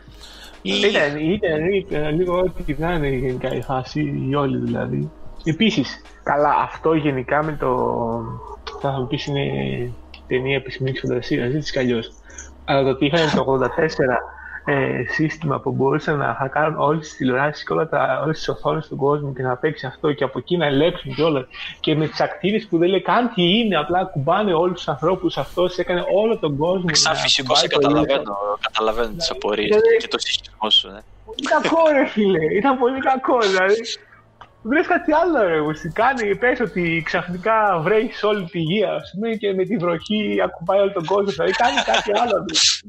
Ήταν, ήταν, ήταν λίγο ό,τι να είναι γενικά η φάση, η όλη δηλαδή. Επίσης, καλά αυτό γενικά με το, θα μου πεις είναι ταινία επιστημονικής φαντασίας, έτσι κι αλλιώς. Αλλά το ότι είχαν το ογδόντα τέσσερα ε, σύστημα που μπορούσαν να χακάρουν όλες τις τηλεοράσεις και όλα τα, όλες τις οθόνες στον κόσμο και να παίξει αυτό και από εκεί να ελέγξουν κιόλας. Και με τις ακτίνες που δεν λέει καν τι είναι, απλά κουμπάνε όλους τους ανθρώπους. Αυτός έκανε όλο τον κόσμο. Σαν φυσικό σε καταλαβαίνω, καταλαβαίνω τις απορίες και το συσχετισμό σου. Ναι. Ήταν κακό ρε φίλε, ήταν πολύ κακό δηλαδή. Βρες κάτι άλλο ρε, μουσι. Κάνει, πες ότι ξαφνικά βρέχει όλη τη γη, ας πούμε, και με τη βροχή ακουμπάει όλο τον κόσμο. Δηλαδή κάνει κάτι άλλο.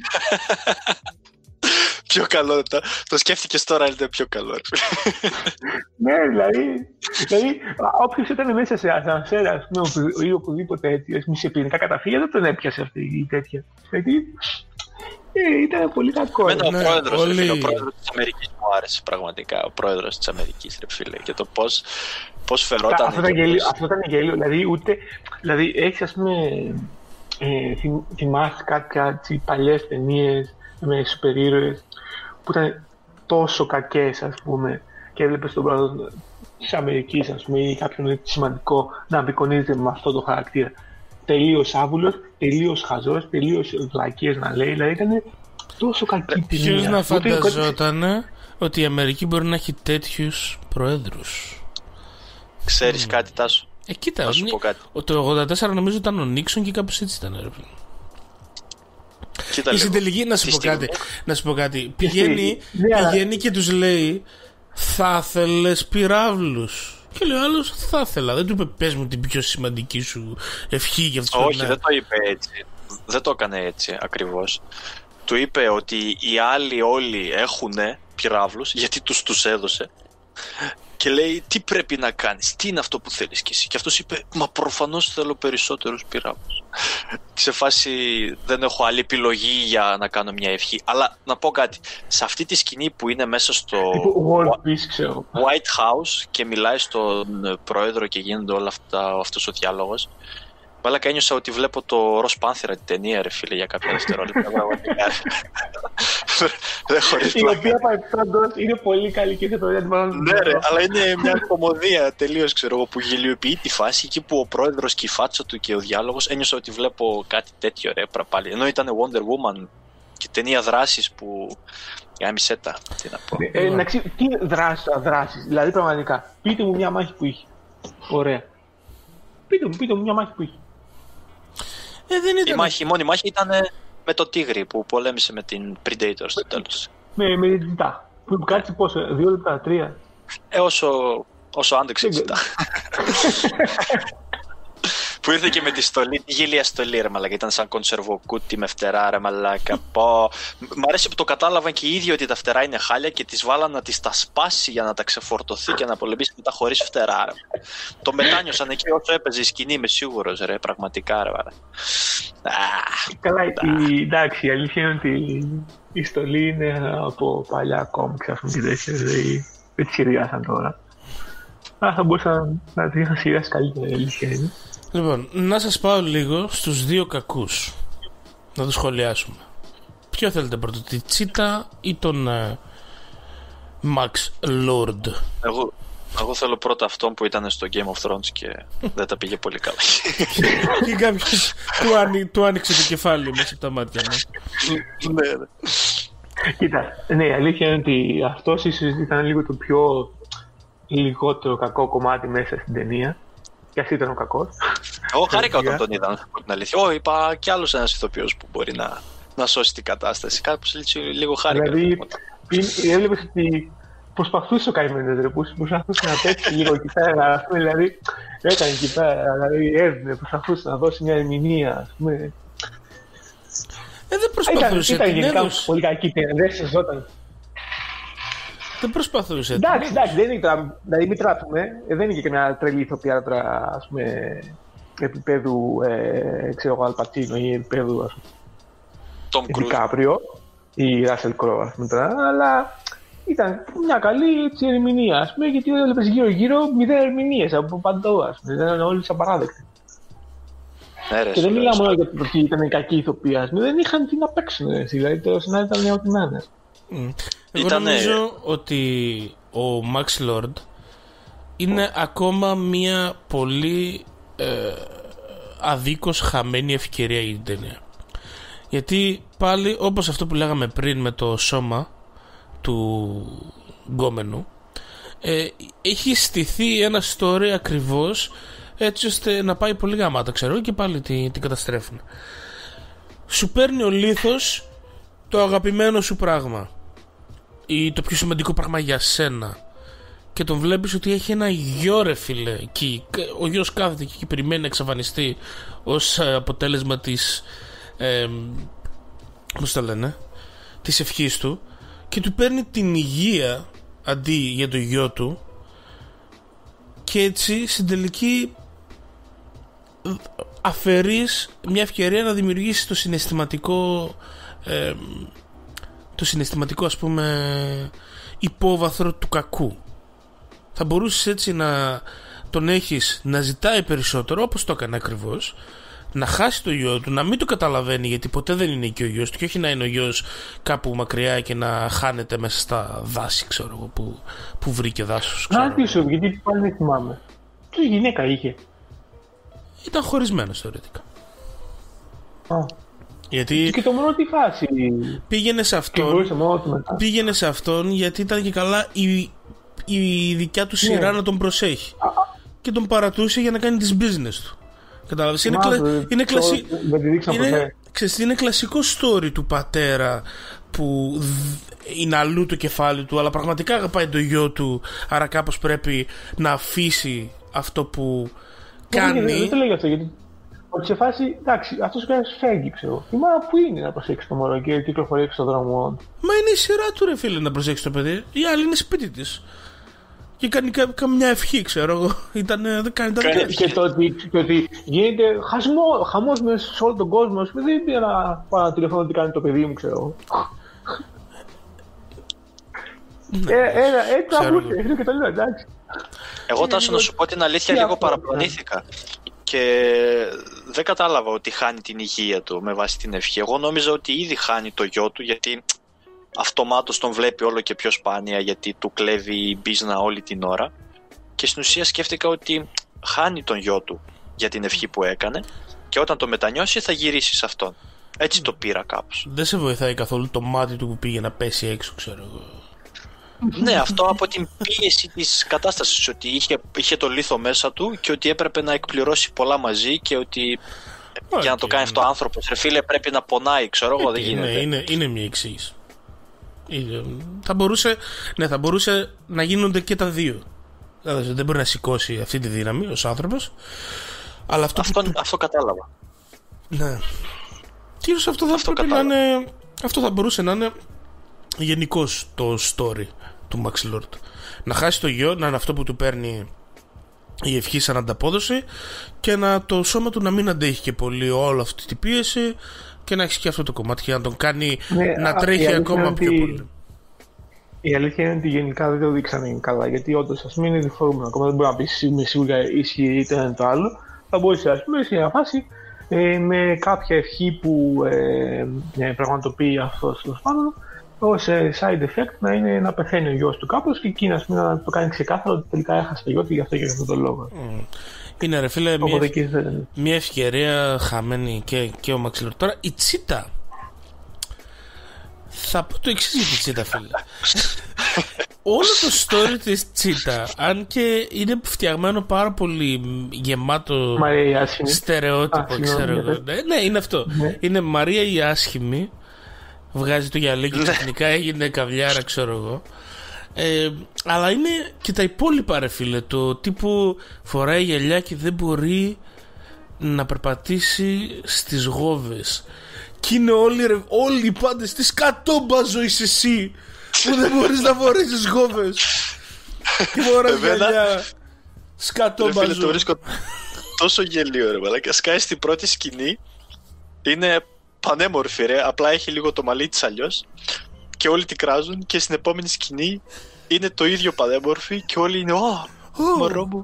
Πιο καλό, το, το σκέφτηκες τώρα, είναι πιο καλό. Ναι, δηλαδή, δηλαδή όποιος ήταν μέσα σε ασανσέρα, ας πούμε, ή οπουδήποτε έτσι, σε πυρηνικά καταφύγια, δεν τον έπιασε αυτή η τέτοια. Γιατί ε, ήταν πολύ κακό. Εμένα ναι, ο πρόεδρος, όλοι... φίλε, ο πρόεδρος της Αμερικής μου άρεσε πραγματικά. Ο πρόεδρος της Αμερικής, ρε φίλε, και το πώς, πώς φερόταν. Αυτό ήταν γελίο, πώς... αυτό ήταν γελίο, δηλαδή, ούτε, δηλαδή έχεις, ας πούμε, ε, θυμ, θυμάσαι κάποια παλιές ταινίες με σούπερ ήρωες που ήταν τόσο κακές, ας πούμε, και έβλεπες τον πρόεδρο της Αμερικής, ας πούμε, ή κάποιον σημαντικό να απεικονίζεται με αυτό το χαρακτήρα. Τελείως άβουλος, τελείως χαζός, τελείως βλακίες να λέει, δηλαδή ήταν τόσο κακή ταινία. Ποιος να φανταζόταν ότι η Αμερική μπορεί να έχει τέτοιους προέδρους. Ξέρεις mm. κάτι, Τάσο? Ε, κοίτα, να σου πω κάτι. Το ογδόντα τέσσερα νομίζω ήταν ο Νίξον και κάπως έτσι ήταν, ρε. Κοίτα, στην τελική, να σου, πω κάτι, να σου πω κάτι. Πηγαίνει, πηγαίνει και τους λέει, θα θέλες πυράβλους. Και λέει ο άλλος, θα ήθελα. Δεν του είπε, πες μου την πιο σημαντική σου ευχή για αυτό. Όχι, δεν το είπε έτσι. Δεν το έκανε έτσι ακριβώς. Του είπε ότι οι άλλοι όλοι έχουν πυράβλους, γιατί τους τους έδωσε. Και λέει, τι πρέπει να κάνεις, τι είναι αυτό που θέλεις κι εσύ. Και αυτός είπε, μα προφανώς θέλω περισσότερους πυράβλους. Σε φάση δεν έχω άλλη επιλογή για να κάνω μια ευχή. Αλλά να πω κάτι, σε αυτή τη σκηνή που είναι μέσα στο White House και μιλάει στον πρόεδρο και γίνονται όλα αυτά, αυτός ο διάλογος, μάλακα ένιωσα ότι βλέπω το Ροζ Πάνθερα την ταινία, ρε φίλε, για κάποια δευτερόλεπτα. Δεν χωρίς η οποία παρεπτόντως είναι πολύ καλή και σε το διάστημα. Ναι ρε, αλλά είναι μια κωμωδία τελείως, ξέρω εγώ, που γελιοποιεί τη φάση, εκεί που ο πρόεδρος και η φάτσα του και ο διάλογος, ένιωσα ότι βλέπω κάτι τέτοιο ρε πάλι. Ενώ ήταν Wonder Woman και ταινία δράσης που γάμισε τα, τι να πω. Ε, ε, τι δράσεις, δράσεις, δηλαδή πραγματικά, πείτε μου μια μάχη που είχε. Ωραία. Πείτε μου, πείτε μου μια μάχη που είχε. Ε, δεν ήταν... Η μάχη, η μόνη μάχη ήταν με το τίγρη που πολέμησε με την Predator στο τέλος. Με, με την Τζιτά. Που κάτσε πόσο, δύο λεπτά, τρία. Ε, όσο, όσο άντεξε η Τζιτά. Που ήρθε και με τη στολή, τη γελία στολή ρε μαλάκα, ήταν σαν κονσερβοκούτι με φτερά ρε μαλάκα. Πω. Μ' αρέσει που το κατάλαβαν και οι ίδιοι ότι τα φτερά είναι χάλια και τις βάλαν να τις τα σπάσει για να τα ξεφορτωθεί και να πολεμήσει μετά χωρίς φτερά ρε. Το μετάνιωσαν εκεί όσο έπαιζε η σκηνή, είμαι σίγουρος ρε, πραγματικά ρε βάρα. Καλά, η, εντάξει, η αλήθεια είναι ότι η στολή είναι από παλιά κόμιξ, ας πούμε, και τέτοια, δηλαδή δεν τη σχεδιάσαν τώρα. Αλλά θα μπορούσαν να τη είχαν σχεδιάσει καλύτερα, η αλήθεια είναι. Λοιπόν, να σας πάω λίγο στους δύο κακούς. Να το σχολιάσουμε. Ποιο θέλετε πρώτο, τη Τσίτα ή τον uh, Max Lord? Εγώ, εγώ θέλω πρώτα αυτόν που ήταν στο Game of Thrones και δεν τα πήγε πολύ καλά. Και κάποιος του, άνοι, του άνοιξε το κεφάλι μέσα από τα μάτια μου. Ναι, ναι. Κοίτα, ναι, η αλήθεια είναι ότι αυτός ίσως ήταν λίγο το πιο λιγότερο κακό κομμάτι μέσα στην ταινία. Και ας ήταν ο κακός. Εγώ χάρηκα όταν τον είδα, να πω την αλήθεια. Ω, είπα κι άλλος ένας ηθοποιός που μπορεί να, να σώσει την κατάσταση. Κάπως λίγο χάρηκα. Δηλαδή, έβλεπες ότι προσπαθούσε ο καημένος ρε, που προσπαθούσε να παίξει λίγο εκεί πέρα, ας πούμε, δηλαδή, έκανε εκεί πέρα, δηλαδή, έδινε, προσπαθούσε να δώσει μια ερμηνεία, ας πούμε. Ε, δεν προσπαθούσε. Ήταν, ήταν γενικά πολύ κακή ταινία, δεν σεζόταν. Δεν προσπαθούσε. Εντάξει, εντάξει, δεν είναι τώρα, δηλαδή μην τράπουμε, δεν είναι και μια τρελή ηθοποιάρα τώρα, ας πούμε, επίπεδου, ε, ξέρω εγώ, Αλπατσίνο ή επίπεδου, ας πούμε, Δικάπριο ή Ράσελ Κρό, ας πούμε τώρα, αλλά ήταν μια καλή έτσι, ερμηνεία, ας πούμε, γιατί έβλεπες γύρω-γύρω μηδέν ερμηνείες από παντού, ας πούμε, ήταν όλοι απαράδεκτοι. Ναι, και δεν μιλάμε μόνο για το ότι ήταν κακή ηθοποιία, ας πούμε, δεν είχαν τι να παίξουν, δηλαδή το σενάριο ήταν ό,τι να είναι. Mm. Εγώ Ήτανε... νομίζω ότι ο Max Lord είναι oh. ακόμα μια πολύ ε, αδίκως χαμένη ευκαιρία για την ταινία. Γιατί πάλι όπως αυτό που λέγαμε πριν με το σώμα του γκόμενου, ε, έχει στηθεί ένα story ακριβώς έτσι ώστε να πάει πολύ γαμάτα, ξέρω, και πάλι την, την καταστρέφουν. Σου παίρνει ο λίθος το αγαπημένο σου πράγμα ή το πιο σημαντικό πράγμα για σένα και τον βλέπεις ότι έχει ένα γιο, ρε φίλε, εκεί. Ο γιος κάθεται εκεί και περιμένει να εξαφανιστεί ως αποτέλεσμα της ε, πώς τα λένε, της ευχής του, και του παίρνει την υγεία αντί για το γιο του, και έτσι στην τελική αφαιρείς μια ευκαιρία να δημιουργήσεις το συναισθηματικό ε, το συναισθηματικό ας πούμε υπόβαθρο του κακού. Θα μπορούσες έτσι να τον έχεις να ζητάει περισσότερο, όπως το έκανε ακριβώς, να χάσει το γιο του, να μην το καταλαβαίνει γιατί ποτέ δεν είναι και ο γιος του, και όχι να είναι ο γιος κάπου μακριά και να χάνεται μέσα στα δάση, ξέρω εγώ, που, που βρήκε δάσος. Να ρωτήσω, γιατί πάλι δεν θυμάμαι. Τι γυναίκα είχε? Ήταν χωρισμένος θεωρητικά. Α. Γιατί και το μόνο τη φάση πήγαινε σε αυτόν, πήγαινε σε αυτόν γιατί ήταν και καλά η, η δικιά του σειρά, ναι, να τον προσέχει, α, και τον παρατούσε για να κάνει τις business του. Κατάλαβες, είναι, κλα... είναι, κλασι... είναι... Ξέρεις, είναι κλασικό story του πατέρα που είναι αλλού το κεφάλι του, αλλά πραγματικά αγαπάει το γιο του, άρα κάπως πρέπει να αφήσει αυτό που κάνει. Δεν, δεν το λέω γι' αυτό, γιατί ότι σε φάση, εντάξει, αυτός κάνεις φέγγι, ξέρω. Η μάνα που είναι να προσέξει το μωρό και κυκλοφορεί έξω στον δρόμο? Μα είναι η σειρά του, ρε φίλε, να προσέξει το παιδί. Η άλλη είναι σπίτι της και κάνει καμιά ευχή, ξέρω εγώ. Ήταν, δεν κάνει τα δικά της. Και το ότι, και ότι γίνεται χασμό, χαμός μέσα σε όλο τον κόσμο, δεν είναι να πάω να τηλεφωνώ τι κάνει το παιδί μου, ξέρω. Ναι, ε, ε, έτσι αγούσε, είναι και το λέω, εντάξει. Εγώ Τάσο να σου πω την αλήθεια, λίγο παραπλανήθηκα και δεν κατάλαβα ότι χάνει την υγεία του με βάση την ευχή. Εγώ νόμιζα ότι ήδη χάνει το γιο του, γιατί αυτομάτως τον βλέπει όλο και πιο σπάνια, γιατί του κλέβει η μπίζνα όλη την ώρα, και στην ουσία σκέφτηκα ότι χάνει τον γιο του για την ευχή που έκανε και όταν το μετανιώσει θα γυρίσει σε αυτόν. Έτσι το πήρα κάπως. Δεν σε βοηθάει καθόλου το μάτι του που πήγε να πέσει έξω, ξέρω εγώ? Ναι, αυτό από την πίεση της κατάστασης, ότι είχε, είχε το λίθο μέσα του και ότι έπρεπε να εκπληρώσει πολλά μαζί και ότι okay, για να το κάνει αυτό ο άνθρωπος, ρε φίλε, πρέπει να πονάει, ξέρω εγώ, okay, δεν γίνεται. Ναι, είναι, είναι μια εξήγηση. Θα μπορούσε, ναι, θα μπορούσε να γίνονται και τα δύο. Δηλαδή, δεν μπορεί να σηκώσει αυτή τη δύναμη ως άνθρωπος, αλλά αυτό, αυτό, που... αυτό κατάλαβα. Ναι. Κυρίως αυτό θα αυτό πρέπει να είναι, αυτό θα μπορούσε να είναι γενικώς το story του Max Lord. Να χάσει το γιο, να είναι αυτό που του παίρνει η ευχή σαν ανταπόδοση, και να το σώμα του να μην αντέχει και πολύ όλη αυτή την πίεση, και να έχει και αυτό το κομμάτι και να τον κάνει ναι, να τρέχει ακόμα πιο ότι... πολύ. Η αλήθεια είναι ότι γενικά δεν το δείξανε καλά, γιατί όντως ας πούμε είναι διφορούμενο. Ακόμα δεν μπορεί να πει με σίγουρα ισχύει είτε ένα το άλλο. Θα μπορούσε, ας πούμε, σε μια φάση ε, με κάποια ευχή που ε, ε, πραγματοποιεί αυτό τέλος πάντων, ως side effect να είναι να πεθαίνει ο γιος του κάπως, και εκείνα να το κάνει ξεκάθαρο ότι τελικά έχασε το γιο του, γι' αυτό και για αυτόν τον λόγο. Mm. Είναι, ρε φίλε, μια, ευ... μια ευκαιρία χαμένη και, και ο Max Lord. Τώρα η Τσίτα, θα πω το εξής για τη Τσίτα, φίλε. Όλο το story της Τσίτα, αν και είναι φτιαγμένο πάρα πολύ γεμάτο Μαρία, στερεότυπο, Α, ξέρω εγώ. Ναι, ναι, είναι αυτό. Ναι. Είναι Μαρία η άσχημη, βγάζει το γυαλί και ξαφνικά έγινε καβλιάρα, ξέρω εγώ. Ε, αλλά είναι και τα υπόλοιπα, ρε φίλε. Το τύπου φοράει γυαλιά και δεν μπορεί να περπατήσει στις γόβες. Και είναι όλοι, ρε, όλοι οι πάντες της κατόμπαζο είσαι εσύ που δεν μπορείς να φορέσεις γόβες και φοράς γυαλιά. Σκατόμπαζο. Το βρίσκω τόσο γελίο, ρε μαλάκα. Σκάει στην πρώτη σκηνή, είναι πανέμορφη, ρε, απλά έχει λίγο το μαλλί της αλλιώς και όλοι την κράζουν, και στην επόμενη σκηνή είναι το ίδιο πανέμορφη και όλοι είναι «Ω, μωρό μου,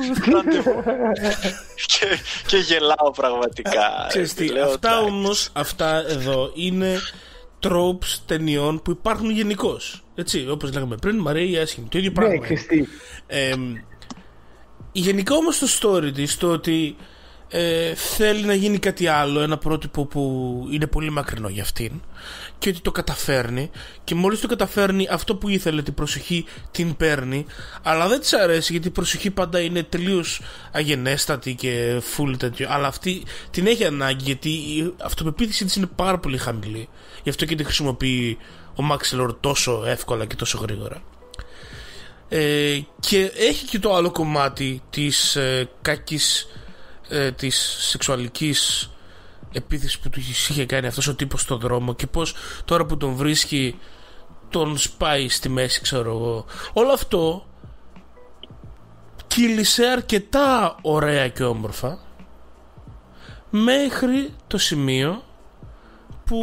και, και γελάω πραγματικά». Ξέρεις τι, αυτά όμως, αυτά εδώ είναι tropes ταινιών που υπάρχουν γενικώς. Έτσι, όπως λέγαμε πριν, Μαρία η άσχημη, το ίδιο πράγμα. ε, γενικά όμως το story της, το ότι Ε, θέλει να γίνει κάτι άλλο, ένα πρότυπο που είναι πολύ μακρινό για αυτήν, και ότι το καταφέρνει, και μόλις το καταφέρνει αυτό που ήθελε, την προσοχή την παίρνει, αλλά δεν της αρέσει γιατί η προσοχή πάντα είναι τελείως αγενέστατη και full τέτοιο, αλλά αυτή την έχει ανάγκη γιατί η αυτοπεποίθησή της είναι πάρα πολύ χαμηλή, γι' αυτό και τη χρησιμοποιεί ο Max Lord τόσο εύκολα και τόσο γρήγορα. Ε, και έχει και το άλλο κομμάτι της ε, κακής ε, της σεξουαλικής επίθεσης που του είχε κάνει αυτός ο τύπος στον δρόμο, και πως τώρα που τον βρίσκει τον σπάει στη μέση, ξέρω εγώ. Όλο αυτό κύλησε αρκετά ωραία και όμορφα μέχρι το σημείο που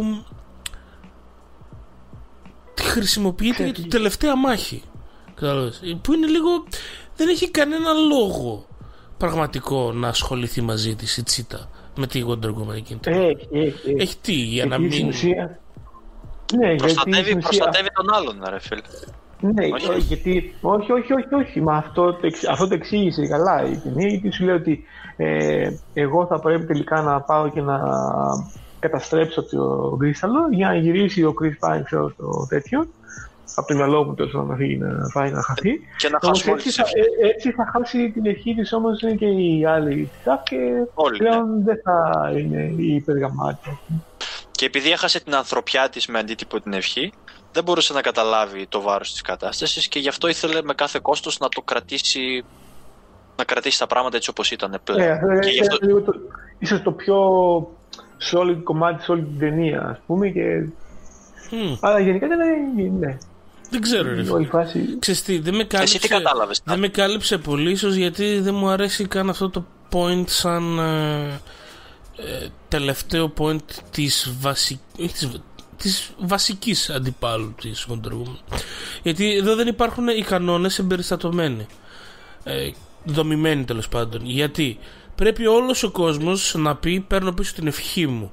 χρησιμοποιείται για την τελευταία μάχη, που είναι λίγο, δεν έχει κανένα λόγο πραγματικό να ασχοληθεί μαζί της η Τσίτα με τη Wonder Woman εκείνη. Έχει, έχει, έχει τι, για να μην... Ναι, προστατεύει, γιατί προστατεύει τον άλλον, ρε φίλε. Ναι, όχι, όχι, γιατί, όχι, όχι, όχι, όχι, μα αυτό, αυτό το εξήγησε καλά η ταινία, γιατί σου λέει ότι ε, εγώ θα πρέπει τελικά να πάω και να καταστρέψω το κρίσταλο για να γυρίσει ο Chris Pine στο τέτοιο, από το μυαλό μου τόσο να φύγει να πάει να χαθεί. Και να χάσουμε έτσι, θα, έτσι θα χάσει την ευχή της όμως και οι άλλοι και όλοι, πλέον ναι. δεν θα είναι η υπεργαμάτια. Και επειδή έχασε την ανθρωπιά της με αντίτυπο την ευχή, δεν μπορούσε να καταλάβει το βάρος της κατάστασης και γι' αυτό ήθελε με κάθε κόστος να το κρατήσει, να κρατήσει τα πράγματα έτσι όπως ήταν πλέον. Ναι, και γι' αυτό... λίγο το, ίσως το πιο solid κομμάτι σε όλη την ταινία, ας πούμε, και... Mm. Αλλά γενικά δεν είναι... Ναι. Δεν ξέρω, ρε φίλε. Φάση... Ξέρεις τι, δεν με κάλυψε, Εσύ τι κατάλαβες, δεν με κάλυψε πολύ, ίσως γιατί δεν μου αρέσει καν αυτό το point σαν... Ε... Ε, τελευταίο point της, βασι... της... της βασικής αντιπάλου της Wonder Woman. Γιατί εδώ δεν υπάρχουν οι κανόνες εμπεριστατωμένοι, ε, δομημένοι τέλος πάντων. Γιατί πρέπει όλος ο κόσμος να πει παίρνω πίσω την ευχή μου,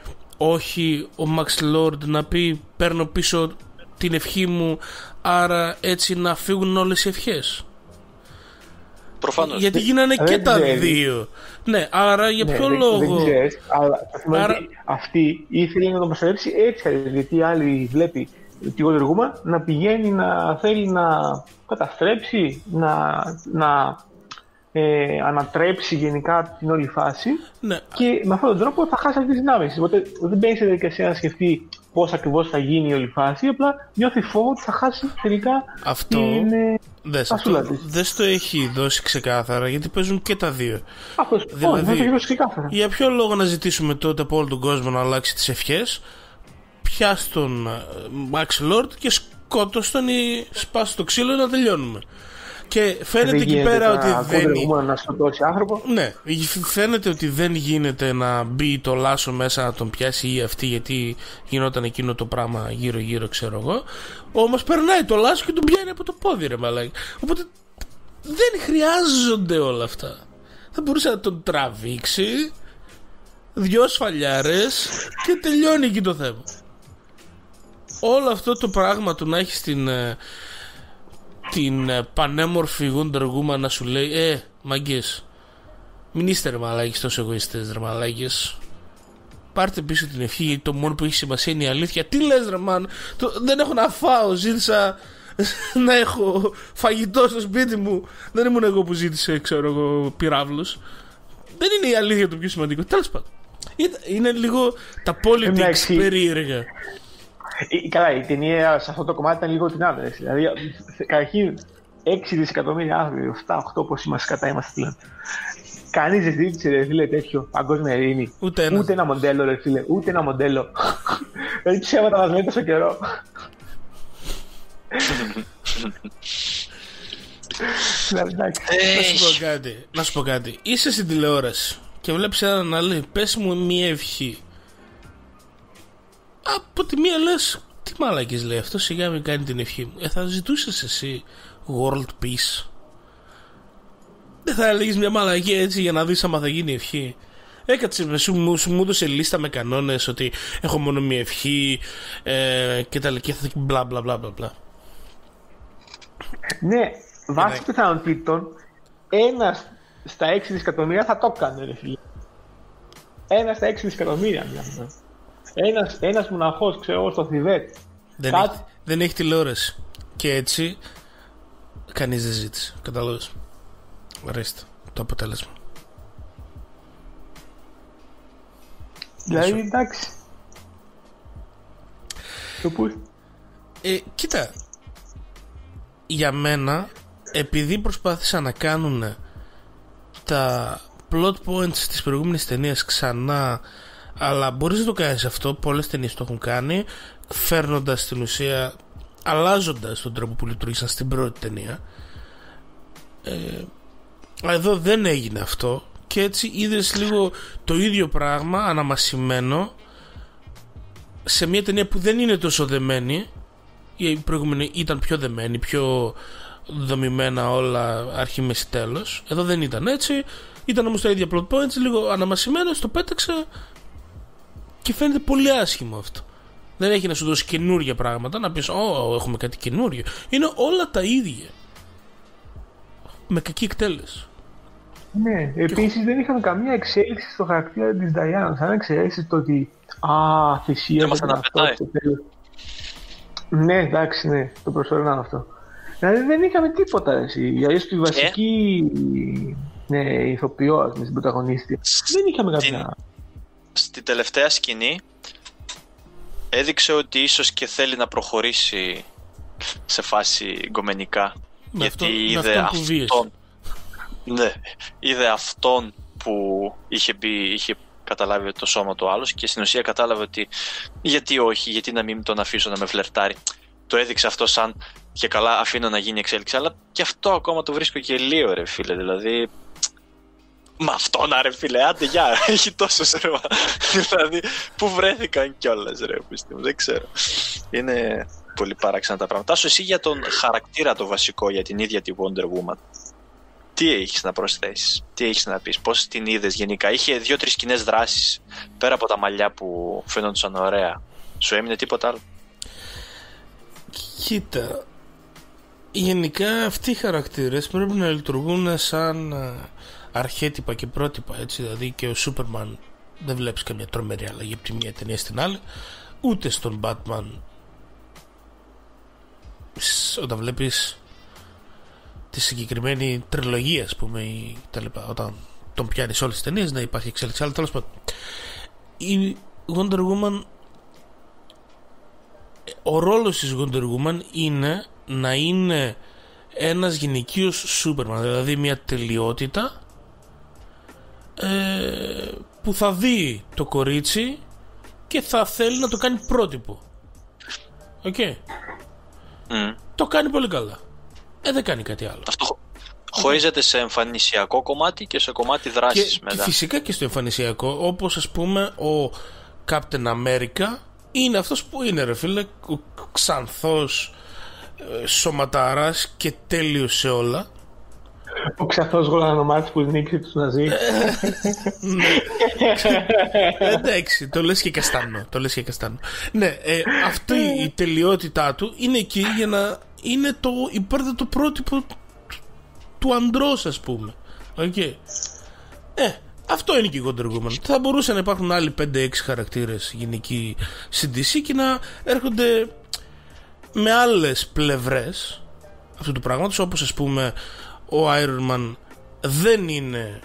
όχι ο Max Lord να πει παίρνω πίσω την ευχή μου, άρα έτσι να φύγουν όλες οι ευχές. Προφανώς. Γιατί γίνανε και δεν τα ξέρεις. δύο. Ναι, άρα για ποιο ναι, λόγο. Δεν, δεν ξέρεις, αλλά άρα... αυτή ήθελε να τον προστατεύσει έτσι, γιατί η άλλη βλέπει τη Wonder Woman να πηγαίνει να θέλει να καταστρέψει, να, να ε, ανατρέψει γενικά την όλη φάση. Ναι. Και με αυτόν τον τρόπο θα χάσει αυτές τις δυνάμεις. Οπότε δεν μπαίνει σε διαδικασία να σκεφτεί πώς ακριβώς θα γίνει η όλη φάση, απλά νιώθει φόβο ότι θα χάσει τελικά αυτό. την... Δες, αυτό δεν το έχει δώσει ξεκάθαρα, γιατί παίζουν και τα δύο. Αυτός, δηλαδή, δεν το έχει δώσει ξεκάθαρα. Για ποιο λόγο να ζητήσουμε τότε από όλο τον κόσμο να αλλάξει τις ευχές, πιάσει τον Max Lord και σκότωσε τον ή σπάσει το ξύλο να τελειώνουμε. Και φαίνεται εκεί πέρα ότι δεν είναι να σκοτώσει άνθρωπο. Ναι, φαίνεται ότι δεν γίνεται να μπει το λάσο μέσα να τον πιάσει ή αυτή, γιατί γινόταν εκείνο το πράγμα γύρω γύρω, ξέρω εγώ. Όμως περνάει το λάσο και τον πιάνει από το πόδι, ρε μαλάκι. Οπότε δεν χρειάζονται όλα αυτά. Θα μπορούσε να τον τραβήξει δυο σφαλιάρες και τελειώνει εκεί το θέμα. Όλο αυτό το πράγμα του να έχει την την πανέμορφη Wonder Woman να σου λέει ε, μαγκές, μην είστε ρε μαλάκες τόσο εγωιστές ρε μαλάκες, πάρτε πίσω την ευχή, γιατί το μόνο που έχει σημασία είναι η αλήθεια. Τι λες ρε μαν, το, δεν έχω να φάω, ζήτησα να έχω φαγητό στο σπίτι μου, δεν ήμουν εγώ που ζήτησε, ξέρω εγώ, πυράβλους. Δεν είναι η αλήθεια το πιο σημαντικό. Τέλος πάντων, είναι λίγο τα politics περίεργα. Καλά, η ταινία σε αυτό το κομμάτι ήταν λίγο την άδεια. Δηλαδή, καταρχήν έξι δισεκατομμύρια άνθρωποι, επτά οκτώ όπως είμαστε κατά είμαστε πλέον. Κανείς δεν ζήτησε, ρε φίλε, τέτοιο παγκόσμια ειρήνη. Ούτε ένα. Ούτε ένα μοντέλο, ρε φίλε, ούτε ένα μοντέλο. Δηλαδή, ψέματα μας λέει τόσο καιρό. Να σου πω κάτι, να σου πω κάτι. Είσαι στην τηλεόραση και βλέπεις έναν να λέει πες μου μία ευχή. Από τη μία λες, τι μαλακές λέει αυτό, σιγά μην κάνει την ευχή μου. Ε, θα ζητούσες εσύ world peace? Δεν θα έλεγες μια μαλακία έτσι για να δεις άμα θα γίνει ευχή? Έκατσε, σου, μου, σου μου έδωσε λίστα με κανόνες ότι έχω μόνο μια ευχή ε, και τα λεκεία θα μπλα μπλα μπλα μπλα. Ναι, βάσει πιθανότητων ένας στα έξι δισεκατομμύρια θα το έκανε, ρε φίλε. Ένα στα έξι δισεκατομμύρια μιλάμε. Ένας, ένας μοναχός, ξέρω εγώ, στο Θιβέτ. Δεν, Κάτ... έχει, δεν έχει τηλεόραση. Και έτσι κανείς δεν ζήτησε. Καταλάβες? Ορίστε το αποτέλεσμα. Δηλαδή, εντάξει. Το πούς. Ε, κοίτα. για μένα, επειδή προσπάθησαν να κάνουν τα plot points της προηγούμενης ταινίας ξανά, αλλά μπορείς να το κάνεις αυτό, πολλές ταινίες το έχουν κάνει, φέρνοντας στην ουσία, αλλάζοντας τον τρόπο που λειτουργήσαν στην πρώτη ταινία. ε, Εδώ δεν έγινε αυτό και έτσι είδες λίγο το ίδιο πράγμα αναμασιμένο σε μια ταινία που δεν είναι τόσο δεμένη. Η προηγούμενη ήταν πιο δεμένη, πιο δομημένα όλα, αρχή, μέση, τέλος. Εδώ δεν ήταν έτσι. Ήταν όμως τα ίδια plot points, λίγο αναμασιμένο, το πέταξα και φαίνεται πολύ άσχημο αυτό. Δεν έχει να σου δώσει καινούργια πράγματα, να πεις «Ω, έχουμε κάτι καινούργιο». Είναι όλα τα ίδια, με κακή εκτέλεση. Ναι, επίσης δεν είχαμε καμία εξέλιξη στο χαρακτήρα της Diana. Αν εξαιρέσεις το ότι «Α, θυσίαζαν αυτό στο τέλος». Ναι, εντάξει, ναι, το προσφέρω αυτό. Δηλαδή δεν είχαμε τίποτα εσύ. Δηλαδή στη βασική ναι, ηθοποιό, ας πούμε, στην πρωταγωνίστρια. Δεν είχαμε κάποια... Στη τελευταία σκηνή έδειξε ότι ίσως και θέλει να προχωρήσει σε φάση γκομενικά. Με γιατί αυτό, είδε αυτόν, αυτόν, ναι, είδε αυτόν που είχε, μπει, είχε καταλάβει το σώμα του άλλος και στην ουσία κατάλαβε ότι γιατί όχι, γιατί να μην τον αφήσω να με φλερτάρει. Το έδειξε αυτό σαν και καλά αφήνω να γίνει εξέλιξη, αλλά και αυτό ακόμα το βρίσκω γελίο ρε φίλε, δηλαδή μα αυτό να ρε φίλε, άντε γεια, έχει τόσο σερβα. Δηλαδή, πού βρέθηκαν κιόλας ρε, πιστεύω, δεν ξέρω. Είναι πολύ παράξενα τα πράγματα. Άσο εσύ για τον χαρακτήρα το βασικό, για την ίδια τη Wonder Woman. Τι έχεις να προσθέσεις, τι έχεις να πεις, πώς την είδες γενικά? Είχε δύο-τρεις κοινές δράσεις, πέρα από τα μαλλιά που φαίνονταν ωραία. Σου έμεινε τίποτα άλλο? Κοίτα, γενικά αυτοί οι χαρακτήρες πρέπει να λειτουργούν σαν αρχέτυπα και πρότυπα, έτσι. Δηλαδή και ο Σούπερμαν δεν βλέπεις καμία τρομερή αλλαγή από τη μία ταινία στην άλλη, ούτε στον Batman όταν βλέπεις τη συγκεκριμένη τριλογία, ας πούμε, ή τα λοιπά, όταν τον πιάνεις όλες τις ταινίες να υπάρχει εξέλιξη, αλλά τέλος πάντων η Wonder Woman, ο ρόλος της Wonder Woman είναι να είναι ένας γυναικείος Σούπερμαν, δηλαδή μια τελειότητα ε, που θα δει το κορίτσι και θα θέλει να το κάνει πρότυπο. Οκ. Okay. Mm. Το κάνει πολύ καλά. Ε, δεν κάνει κάτι άλλο. Αυτό χωρίζεται σε εμφανισιακό κομμάτι και σε κομμάτι δράσης και, μετά. Και φυσικά και στο εμφανισιακό, όπως ας πούμε ο Captain America είναι αυτός που είναι ρε φίλε, ο ξανθός σωματάρας και τέλειος σε όλα. Ο ξανθός γολανομάτης που νίκησε τους Ναζί. Εντάξει, το λες και καστάνο. Το λες και καστάνο. Ναι, ε, αυτή η τελειότητά του είναι εκεί για να είναι το υπέρτατο πρότυπο του ανδρός, ας πούμε. Okay. Ε, αυτό είναι και η Wonder Woman. Θα μπορούσαν να υπάρχουν άλλοι πέντε έξι χαρακτήρες γυναικοί στην ντι σι και να έρχονται με άλλες πλευρές αυτού του πράγματος, όπως ας πούμε ο Iron Man δεν είναι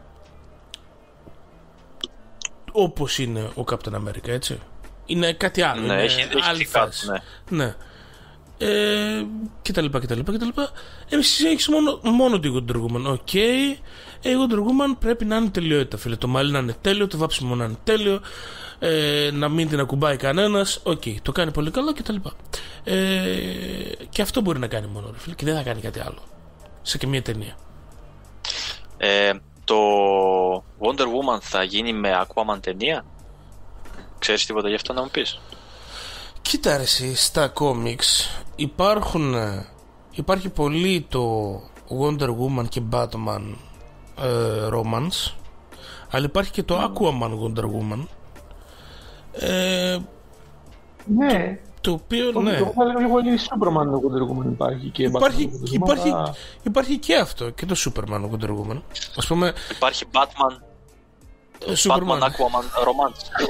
όπως είναι ο Captain America, έτσι. Είναι κάτι άλλο. Ναι, είναι έχει, έχει κάτι, ναι. Ναι. Ε, και τα λοιπά και τα λοιπά και τα λοιπά. Εμείς έχεις μόνο, μόνο τη Wonder Woman. Οκ, okay. Η Wonder Woman πρέπει να είναι τελειότητα, φίλε. Το μαλλί να είναι τέλειο, το βάψιμο να είναι τέλειο, ε, να μην την ακουμπάει κανένας. Οκ, okay. Το κάνει πολύ καλά και τα λοιπά. Ε, και αυτό μπορεί να κάνει μόνο, ρε φίλε, και δεν θα κάνει κάτι άλλο σε και μια ταινία. Ε, το Wonder Woman θα γίνει με Aquaman ταινία? Ξέρεις τίποτα γι' αυτό να μου πεις? Κοίτα ρε εσύ, στα κόμιξ υπάρχουν, υπάρχει πολύ το Wonder Woman και Batman ε, romance, αλλά υπάρχει και το Aquaman Wonder Woman, ε, ναι, το, το οποίο το, ναι το θα λέγω λίγο Superman Wonder Woman υπάρχει και υπάρχει, Batman, υπάρχει, αλλά... υπάρχει και αυτό και το Superman Wonder Woman, ας πούμε. Υπάρχει Batman Superman. Batman Aquaman romance.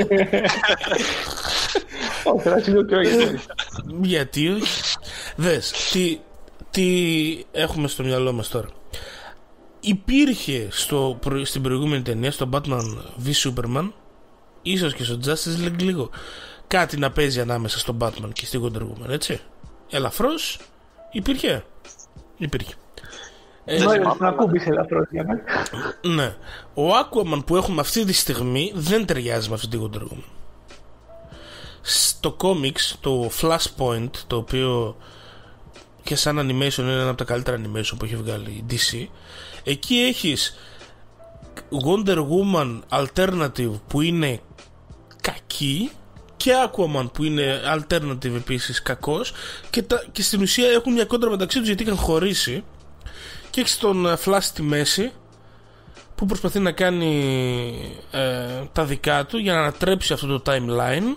Γιατί όχι? Δες τι, τι έχουμε στο μυαλό μας τώρα. Υπήρχε στο, στην προηγούμενη ταινία, στο Batman βι Superman, ίσως και στο Justice League λίγο, κάτι να παίζει ανάμεσα στο Batman και στη Wonder Woman, έτσι. Ελαφρώς, Υπήρχε. Υπήρχε. Ε, να ακούμπησε ελαφρώς για μένα. Ναι. Ο Aquaman που έχουμε αυτή τη στιγμή δεν ταιριάζει με αυτή τη Wonder Woman. Στο comics, το Flashpoint, το οποίο και σαν animation είναι ένα από τα καλύτερα animation που έχει βγάλει η ντι σι, εκεί έχεις Wonder Woman Alternative που είναι κακή και Aquaman που είναι Alternative επίσης κακός, και, τα, και στην ουσία έχουν μια κόντρα μεταξύ τους γιατί είχαν χωρίσει, και έχεις τον Flash στη μέση που προσπαθεί να κάνει ε, τα δικά του για να ανατρέψει αυτό το timeline,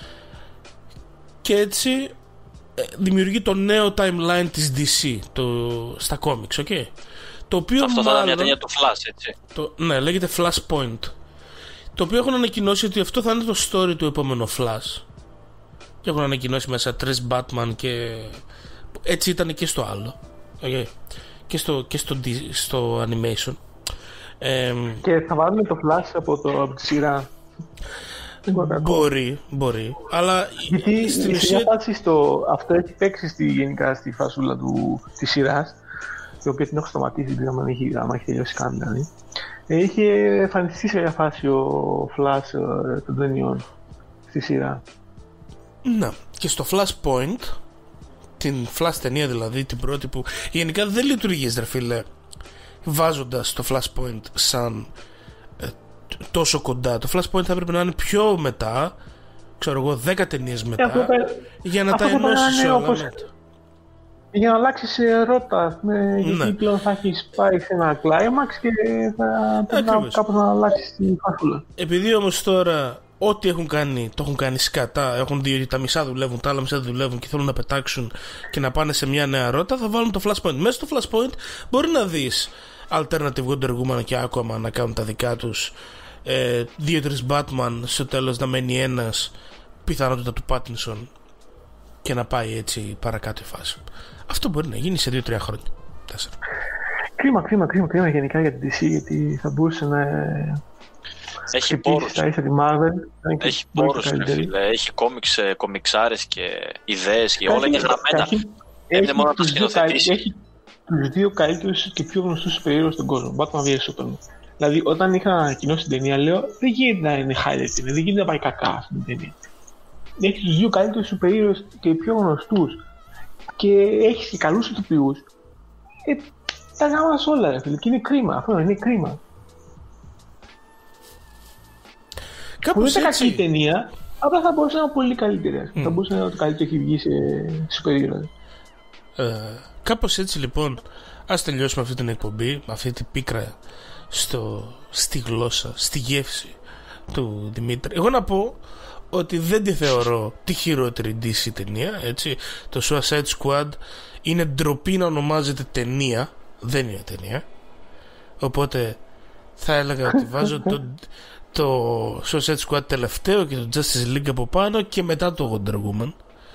και έτσι ε, δημιουργεί το νέο timeline της ντι σι το, στα comics, okay? Το οποίο αυτό θα μάλλον, ήταν μια ταινία του Flash, έτσι. Το, ναι, λέγεται Flashpoint. Το οποίο έχουν ανακοινώσει ότι αυτό θα είναι το story του επόμενου Flash. Και έχουν ανακοινώσει μέσα τρεις Batman και έτσι ήταν και στο άλλο. Okay. Και, στο, και στο, στο animation. Ε, και θα βάλουμε το Flash από, το, από τη σειρά. Μπορεί, μπορεί. Αλλά γιατί στην ουσία στο, αυτό έχει παίξει στη, γενικά στη φασούλα του, της σειράς, η οποία την έχω σταματήσει, δεν ξέρω αν έχει, έχει τελειώσει καν δηλαδή. Είχε εμφανιστεί σε μια φάση ο Flash των ταινιών στη σειρά. Να, και στο Flashpoint, την Flash ταινία δηλαδή, την πρώτη που γενικά δεν λειτουργεί, ρε φίλε, βάζοντας το Flashpoint σαν ε, τόσο κοντά. Το Flashpoint θα έπρεπε να είναι πιο μετά, ξέρω εγώ, δέκα ταινίες μετά, αυτό, για να τα ενώσεις όλα. Όπως, για να αλλάξεις ρότα, ας πούμε, γιατί ναι. πλέον θα έχεις πάει σε ένα κλάιμαξ και θα πρέπει να, κάπως να αλλάξεις τη φασούλα. Επειδή όμως τώρα ό,τι έχουν κάνει, το έχουν κάνει σκατά, έχουν δει ότι τα μισά δουλεύουν, τα άλλα μισά δουλεύουν και θέλουν να πετάξουν και να πάνε σε μια νέα ρότα, θα βάλουν το Flashpoint. Μέσα στο Flashpoint μπορεί να δεις Alternative Wonder Woman και Aquaman να κάνουν τα δικά τους, ε, δύο-τρεις Batman, στο τέλος να μένει ένας, πιθανότητα του Pattinson, και να πάει έτσι παρακάτω η φάση. Αυτό μπορεί να γίνει σε δύο-τρία χρόνια. Τέσσερα. Κρίμα, κρίμα, κρίμα, κρίμα γενικά για την ντι σι, γιατί θα μπορούσε να έχει πόρους. Τη Marvel, έχει πόρους, ρε φίλε. Έχει κόμιξ, κομιξάρες και ιδέες και όλα είναι γραμμένα. Έμεινε μόνο να το σκηνοθετήσει. Έχει τους δύο καλύτερους και πιο γνωστούς σούπερ ήρωες στον κόσμο. Batman versus Superman. Δηλαδή, όταν είχα ανακοινώσει την ταινία, λέω δεν γίνεται να είναι highlight, δεν γίνεται να πάει κακά στην ταινία. Έχει τους δύο καλύτερους σούπερ ήρωες και πιο γνωστούς και έχει και καλούς ηθοποιούς. Ε, τα γάμας όλα, ρε φίλε. Και είναι κρίμα. Αυτό είναι κρίμα. Κάπως που είναι έτσι. κακή ταινία, απλά θα μπορούσε να είναι πολύ καλύτερη. Mm. Θα μπορούσε να είναι το καλύτερο έχει βγει σε σούπερ ήρωες. Ε, κάπως έτσι λοιπόν. Ας τελειώσουμε αυτή την εκπομπή, αυτή την πίκρα στο, στη γλώσσα, στη γεύση του Δημήτρη. Εγώ να πω ότι δεν τη θεωρώ τη χειρότερη ντι σι ταινία, έτσι. Το Suicide Squad είναι ντροπή να ονομάζεται ταινία, δεν είναι ταινία. Οπότε θα έλεγα ότι βάζω το, το Suicide Squad τελευταίο και το Justice League από πάνω και μετά το Wonder Woman.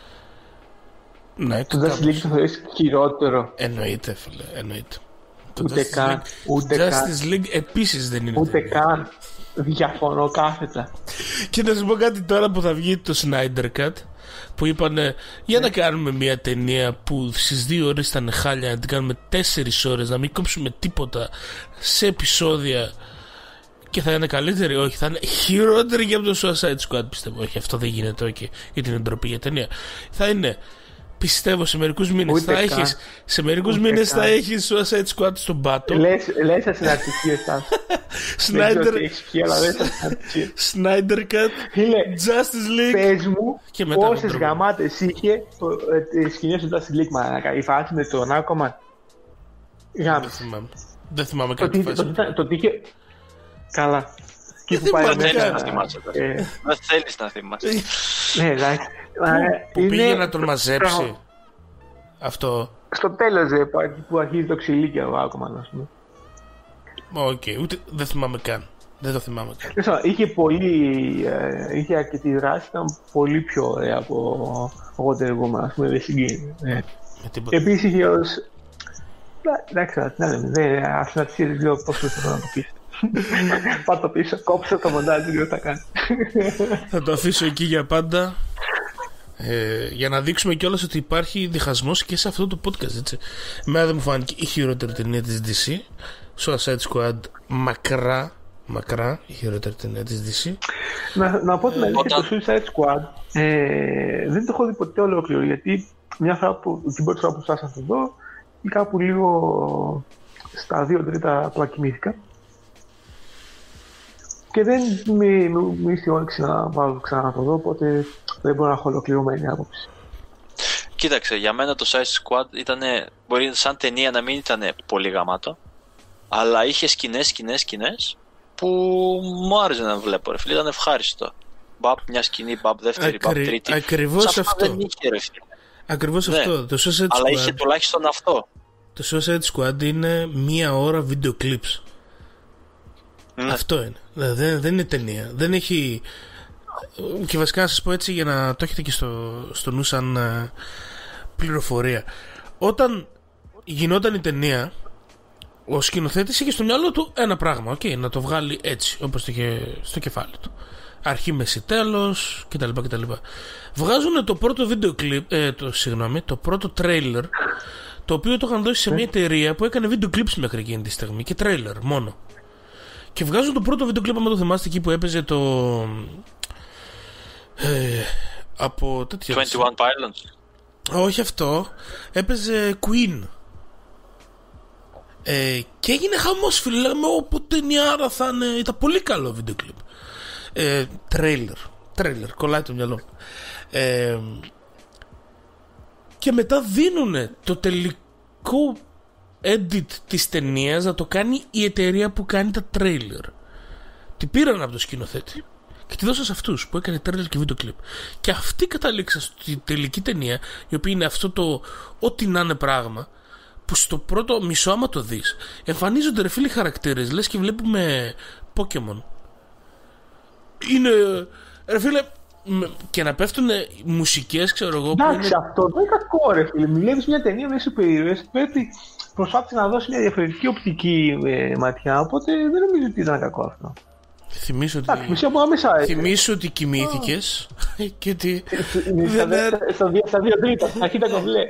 Ναι, το Justice League το θεωρείς χειρότερο? Εννοείται, φίλε, εννοείται. Ούτε καν. Το Justice League επίσης δεν είναι ούτε καν. Διαφωνώ κάθετα. Και να σου πω κάτι τώρα που θα βγει το Snyder Cut, που είπανε για να κάνουμε μια ταινία που στις δύο ώρες ήταν χάλια, να την κάνουμε τέσσερις ώρες, να μην κόψουμε τίποτα σε επεισόδια και θα είναι καλύτερη. Όχι, θα είναι χειρότερη και από το Suicide Squad, πιστεύω. Όχι, αυτό δεν γίνεται, όχι, γιατί είναι ντροπή για ταινία. Θα είναι, πιστεύω, σε μερικούς μήνες θα έχεις, σε μερικούς μήνες θα έχεις Suicide Squad στον πάτο. Λες, λες ασυναρτησίες σας. Snyder, Snyder Cut, Justice League. Πες μου πόσες γαμάτες είχε τη σκηνή του Justice League, μαλάκα. Η φάση με τον Aquaman. Γάμισε. Δεν θυμάμαι κάτι φάση. Το τι είχε... Καλά. Δεν θέλεις να θυμάσαι. Δεν θέλεις να θυμάσαι. Ναι, εντάξει. Που πήγε να τον μαζέψει. Αυτό. Στο τέλος που αρχίζει το ξυλίκι ο Aquaman, ας πούμε. Οκ, okay, ούτε δεν θυμάμαι καν. Δεν το θυμάμαι καν. Είχε πολύ. Ε, είχε αρκετή δράση, ήταν πολύ πιο ωραία από Wonder Woman, ας πούμε, δεν συγκρίνει. Επίσης είχε ως. Εντάξει, τι να λέμε, ας να τις λέω πώς θέλω να το πεις. Πάω το πίσω, κόψε το μοντάζ, λίγο θα κάνει. Θα το αφήσω εκεί για πάντα. Ε, για να δείξουμε κιόλας ότι υπάρχει διχασμός και σε αυτό το podcast, έτσι. Εμένα δεν μου φάνηκε η χειρότερη ταινία της ντι σι. Suicide Squad μακρά, μακρά η χειρότερη ταινία της ντι σι. Να, να πω την αλήθεια, Όταν... το Suicide Squad ε, δεν το έχω δει ποτέ ολόκληρο, γιατί μια φορά που, την πρώτη φορά που φτάσα να το δω ή κάπου λίγο στα δύο τρίτα απλά κοιμήθηκα και δεν μου ήρθε η όρεξη να βάλω ξανά να το δω, οπότε δεν μπορώ να έχω ολοκληρωμένη άποψη. Κοίταξε, για μένα το Suicide Squad ήτανε, μπορεί σαν ταινία να μην ήταν πολύ γαμάτο, αλλά είχε σκηνές, σκηνές, σκηνές που μου άρεσε να βλέπω, ρε φίλε, ήταν ευχάριστο. Μπαπ μια σκηνή, μπαπ δεύτερη, μπαπ Ακρι... τρίτη. Ακριβώς αυτό. αυτό. Δεν είχε, ρε φίλε. Ακριβώς ναι. αυτό. Το Suicide αλλά Squad... είχε τουλάχιστον αυτό. Το Suicide Squad είναι μία ώρα βίντεο clips. Ναι. Αυτό είναι. Δεν, δεν είναι ταινία. Δεν έχει... Και βασικά να σας πω έτσι για να το έχετε και στο, στο νου σαν uh, πληροφορία. Όταν γινόταν η ταινία, ο σκηνοθέτης είχε στο μυαλό του ένα πράγμα, okay, να το βγάλει έτσι, όπως το είχε στο κεφάλι του. Αρχή, μέση, τέλος κτλ. κτλ. Βγάζουν το πρώτο βίντεο κλιπ, ε, το, συγγνώμη, το πρώτο τρέιλερ, το οποίο το είχαν δώσει σε μια εταιρεία που έκανε βίντεο clips μέχρι εκείνη τη στιγμή και τρέιλερ μόνο. Και βγάζουν το πρώτο βίντεο κλιπ, αν το θυμάστε, εκεί που έπαιζε το... Ε, από τέτοια... είκοσι ένα Pilots. Όχι αυτό. Έπαιζε Queen. Ε, και έγινε χαμός, φίλε. Λέμε, όπου ταινιάρα θα είναι. Ήταν πολύ καλό βίντεο κλιπ. Ε, τρέιλερ. Τρέιλερ. Κολλάει το μυαλό. Ε, και μετά δίνουνε το τελικό edit της ταινίας να το κάνει η εταιρεία που κάνει τα τρέιλερ. Τη πήραν από το σκηνοθέτη και τη δώσαν σε αυτούς που έκανε τρέιλερ και βίντεο κλιπ. Και αυτοί καταλήξαν στη τελική ταινία, η οποία είναι αυτό το ό,τι να είναι πράγμα, που στο πρώτο μισό, άμα το δεις, εμφανίζονται, ρε φίλοι, χαρακτήρες, λες και βλέπουμε Pokemon. Είναι, ρε φίλε, και να πέφτουν μουσικές, ξέρω εγώ. Εντάξει, είναι... αυτό δεν είναι κακό, ρε φίλε. Μιλεύεις μια ταινία με σούπερ ήρωες, πρέπει προσπάθησε να δώσει μια διαφορετική οπτική ε, ματιά, οπότε δεν νομίζω ότι ήταν κακό αυτό. Θυμήσου ότι, θυμήσου ότι κοιμήθηκες και ότι στα δύο τρίτα, στην αρχή τα κοβλέ.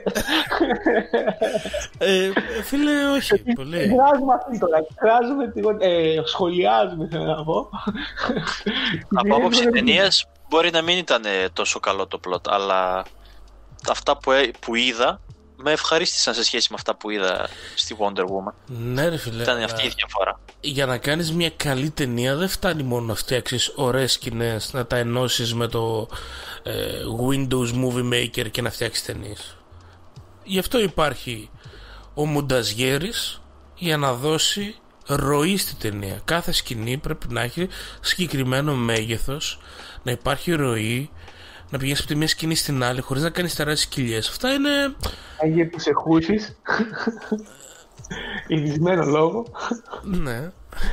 Φίλε, όχι πολύ. Κράζουμε αυτή τώρα, κράζουμε, σχολιάζουμε, θέλω να πω. Από άποψη ταινίας μπορεί να μην ήταν τόσο καλό το plot, αλλά αυτά που είδα με ευχαρίστησαν σε σχέση με αυτά που είδα στη Wonder Woman. Ναι, ρε φίλε. Ήταν αυτή η διαφορά. Για να κάνεις μια καλή ταινία δεν φτάνει μόνο να φτιάξεις ωραίες σκηνές, να τα ενώσεις με το ε, Windows Movie Maker και να φτιάξεις ταινίες. Γι' αυτό υπάρχει ο μονταζιέρης, για να δώσει ροή στη ταινία. Κάθε σκηνή πρέπει να έχει συγκεκριμένο μέγεθος, να υπάρχει ροή, να πηγαίνεις από τη μία σκηνή στην άλλη χωρίς να κάνεις τεράστιες κοιλιές. Αυτά είναι... Άγιε που σε χούσεις. Ειδισμένο λόγο. Ναι.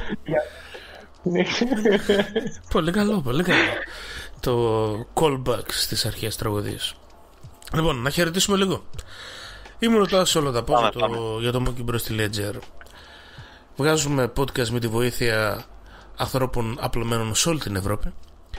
Πολύ καλό, πολύ καλό. Το callback στις αρχές τραγωδίες. Λοιπόν, να χαιρετήσουμε λίγο. Ήμουν ο Τάσος όλα τα πω για το Monkey Bros. Ledger. Βγάζουμε podcast με τη βοήθεια ανθρώπων απλωμένων σε όλη την Ευρώπη.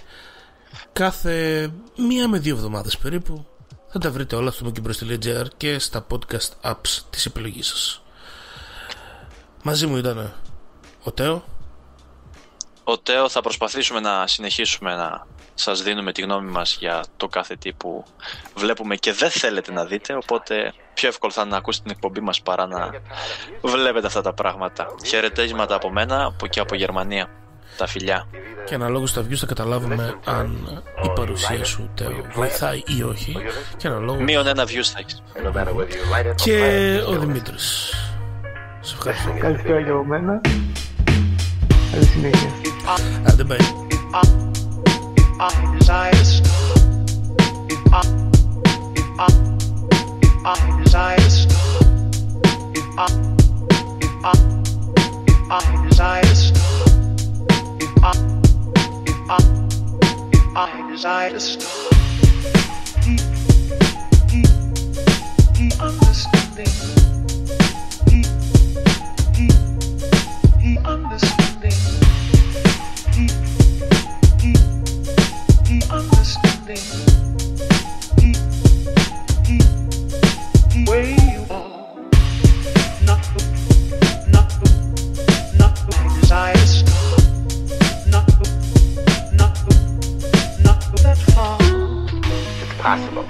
Κάθε μία με δύο εβδομάδες περίπου θα τα βρείτε όλα στο Monkey Bros. Ledger και στα podcast apps της επιλογής σας. Μαζί μου ήταν ο Τέο. Ο Τέο, θα προσπαθήσουμε να συνεχίσουμε να σας δίνουμε τη γνώμη μας για το κάθε τι που βλέπουμε και δεν θέλετε να δείτε, οπότε πιο εύκολο θα είναι να ακούσετε την εκπομπή μας παρά να βλέπετε αυτά τα πράγματα. Χαιρετίσματα από μένα, από και από Γερμανία. Τα φιλιά. Και αναλόγως στα views θα καταλάβουμε αν η παρουσία σου, Τέο, βοηθάει ή όχι. Και αναλόγως... Μείον ένα views θα έχεις. Και ο Δημήτρης. Σε ευχαριστώ. Καλησπέρα για μένα. Καλή συνέχεια. Άντε, bye. I desire to stop. Deep, deep, deep understanding. Deep, deep, deep understanding. Deep, deep, deep understanding. Deep,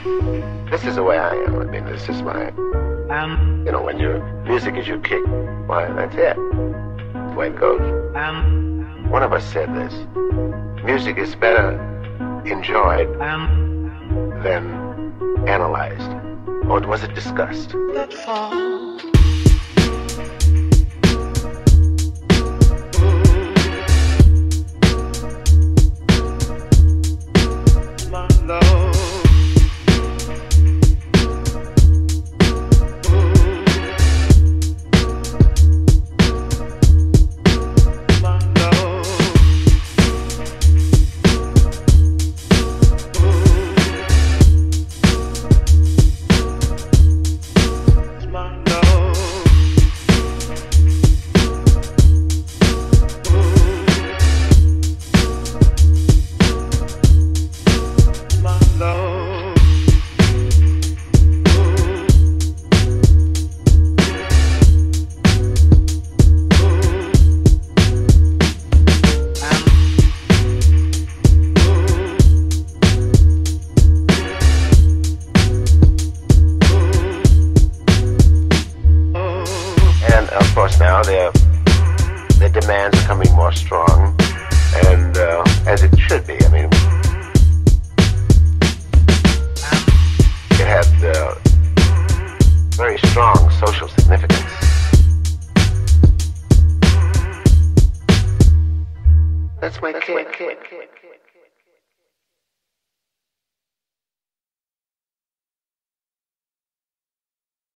This is the way I am. I mean, this is my, Um, you know, when your music is your kick, why, that's it. That's the way it goes. um, One of us said this. Music is better enjoyed um, than analyzed. Or was it discussed? that fall. My love. My love. My love. My love. And of course now their their demands are coming more strong, and uh, as it should be. I mean, it had uh, very strong social significance. That's my kick.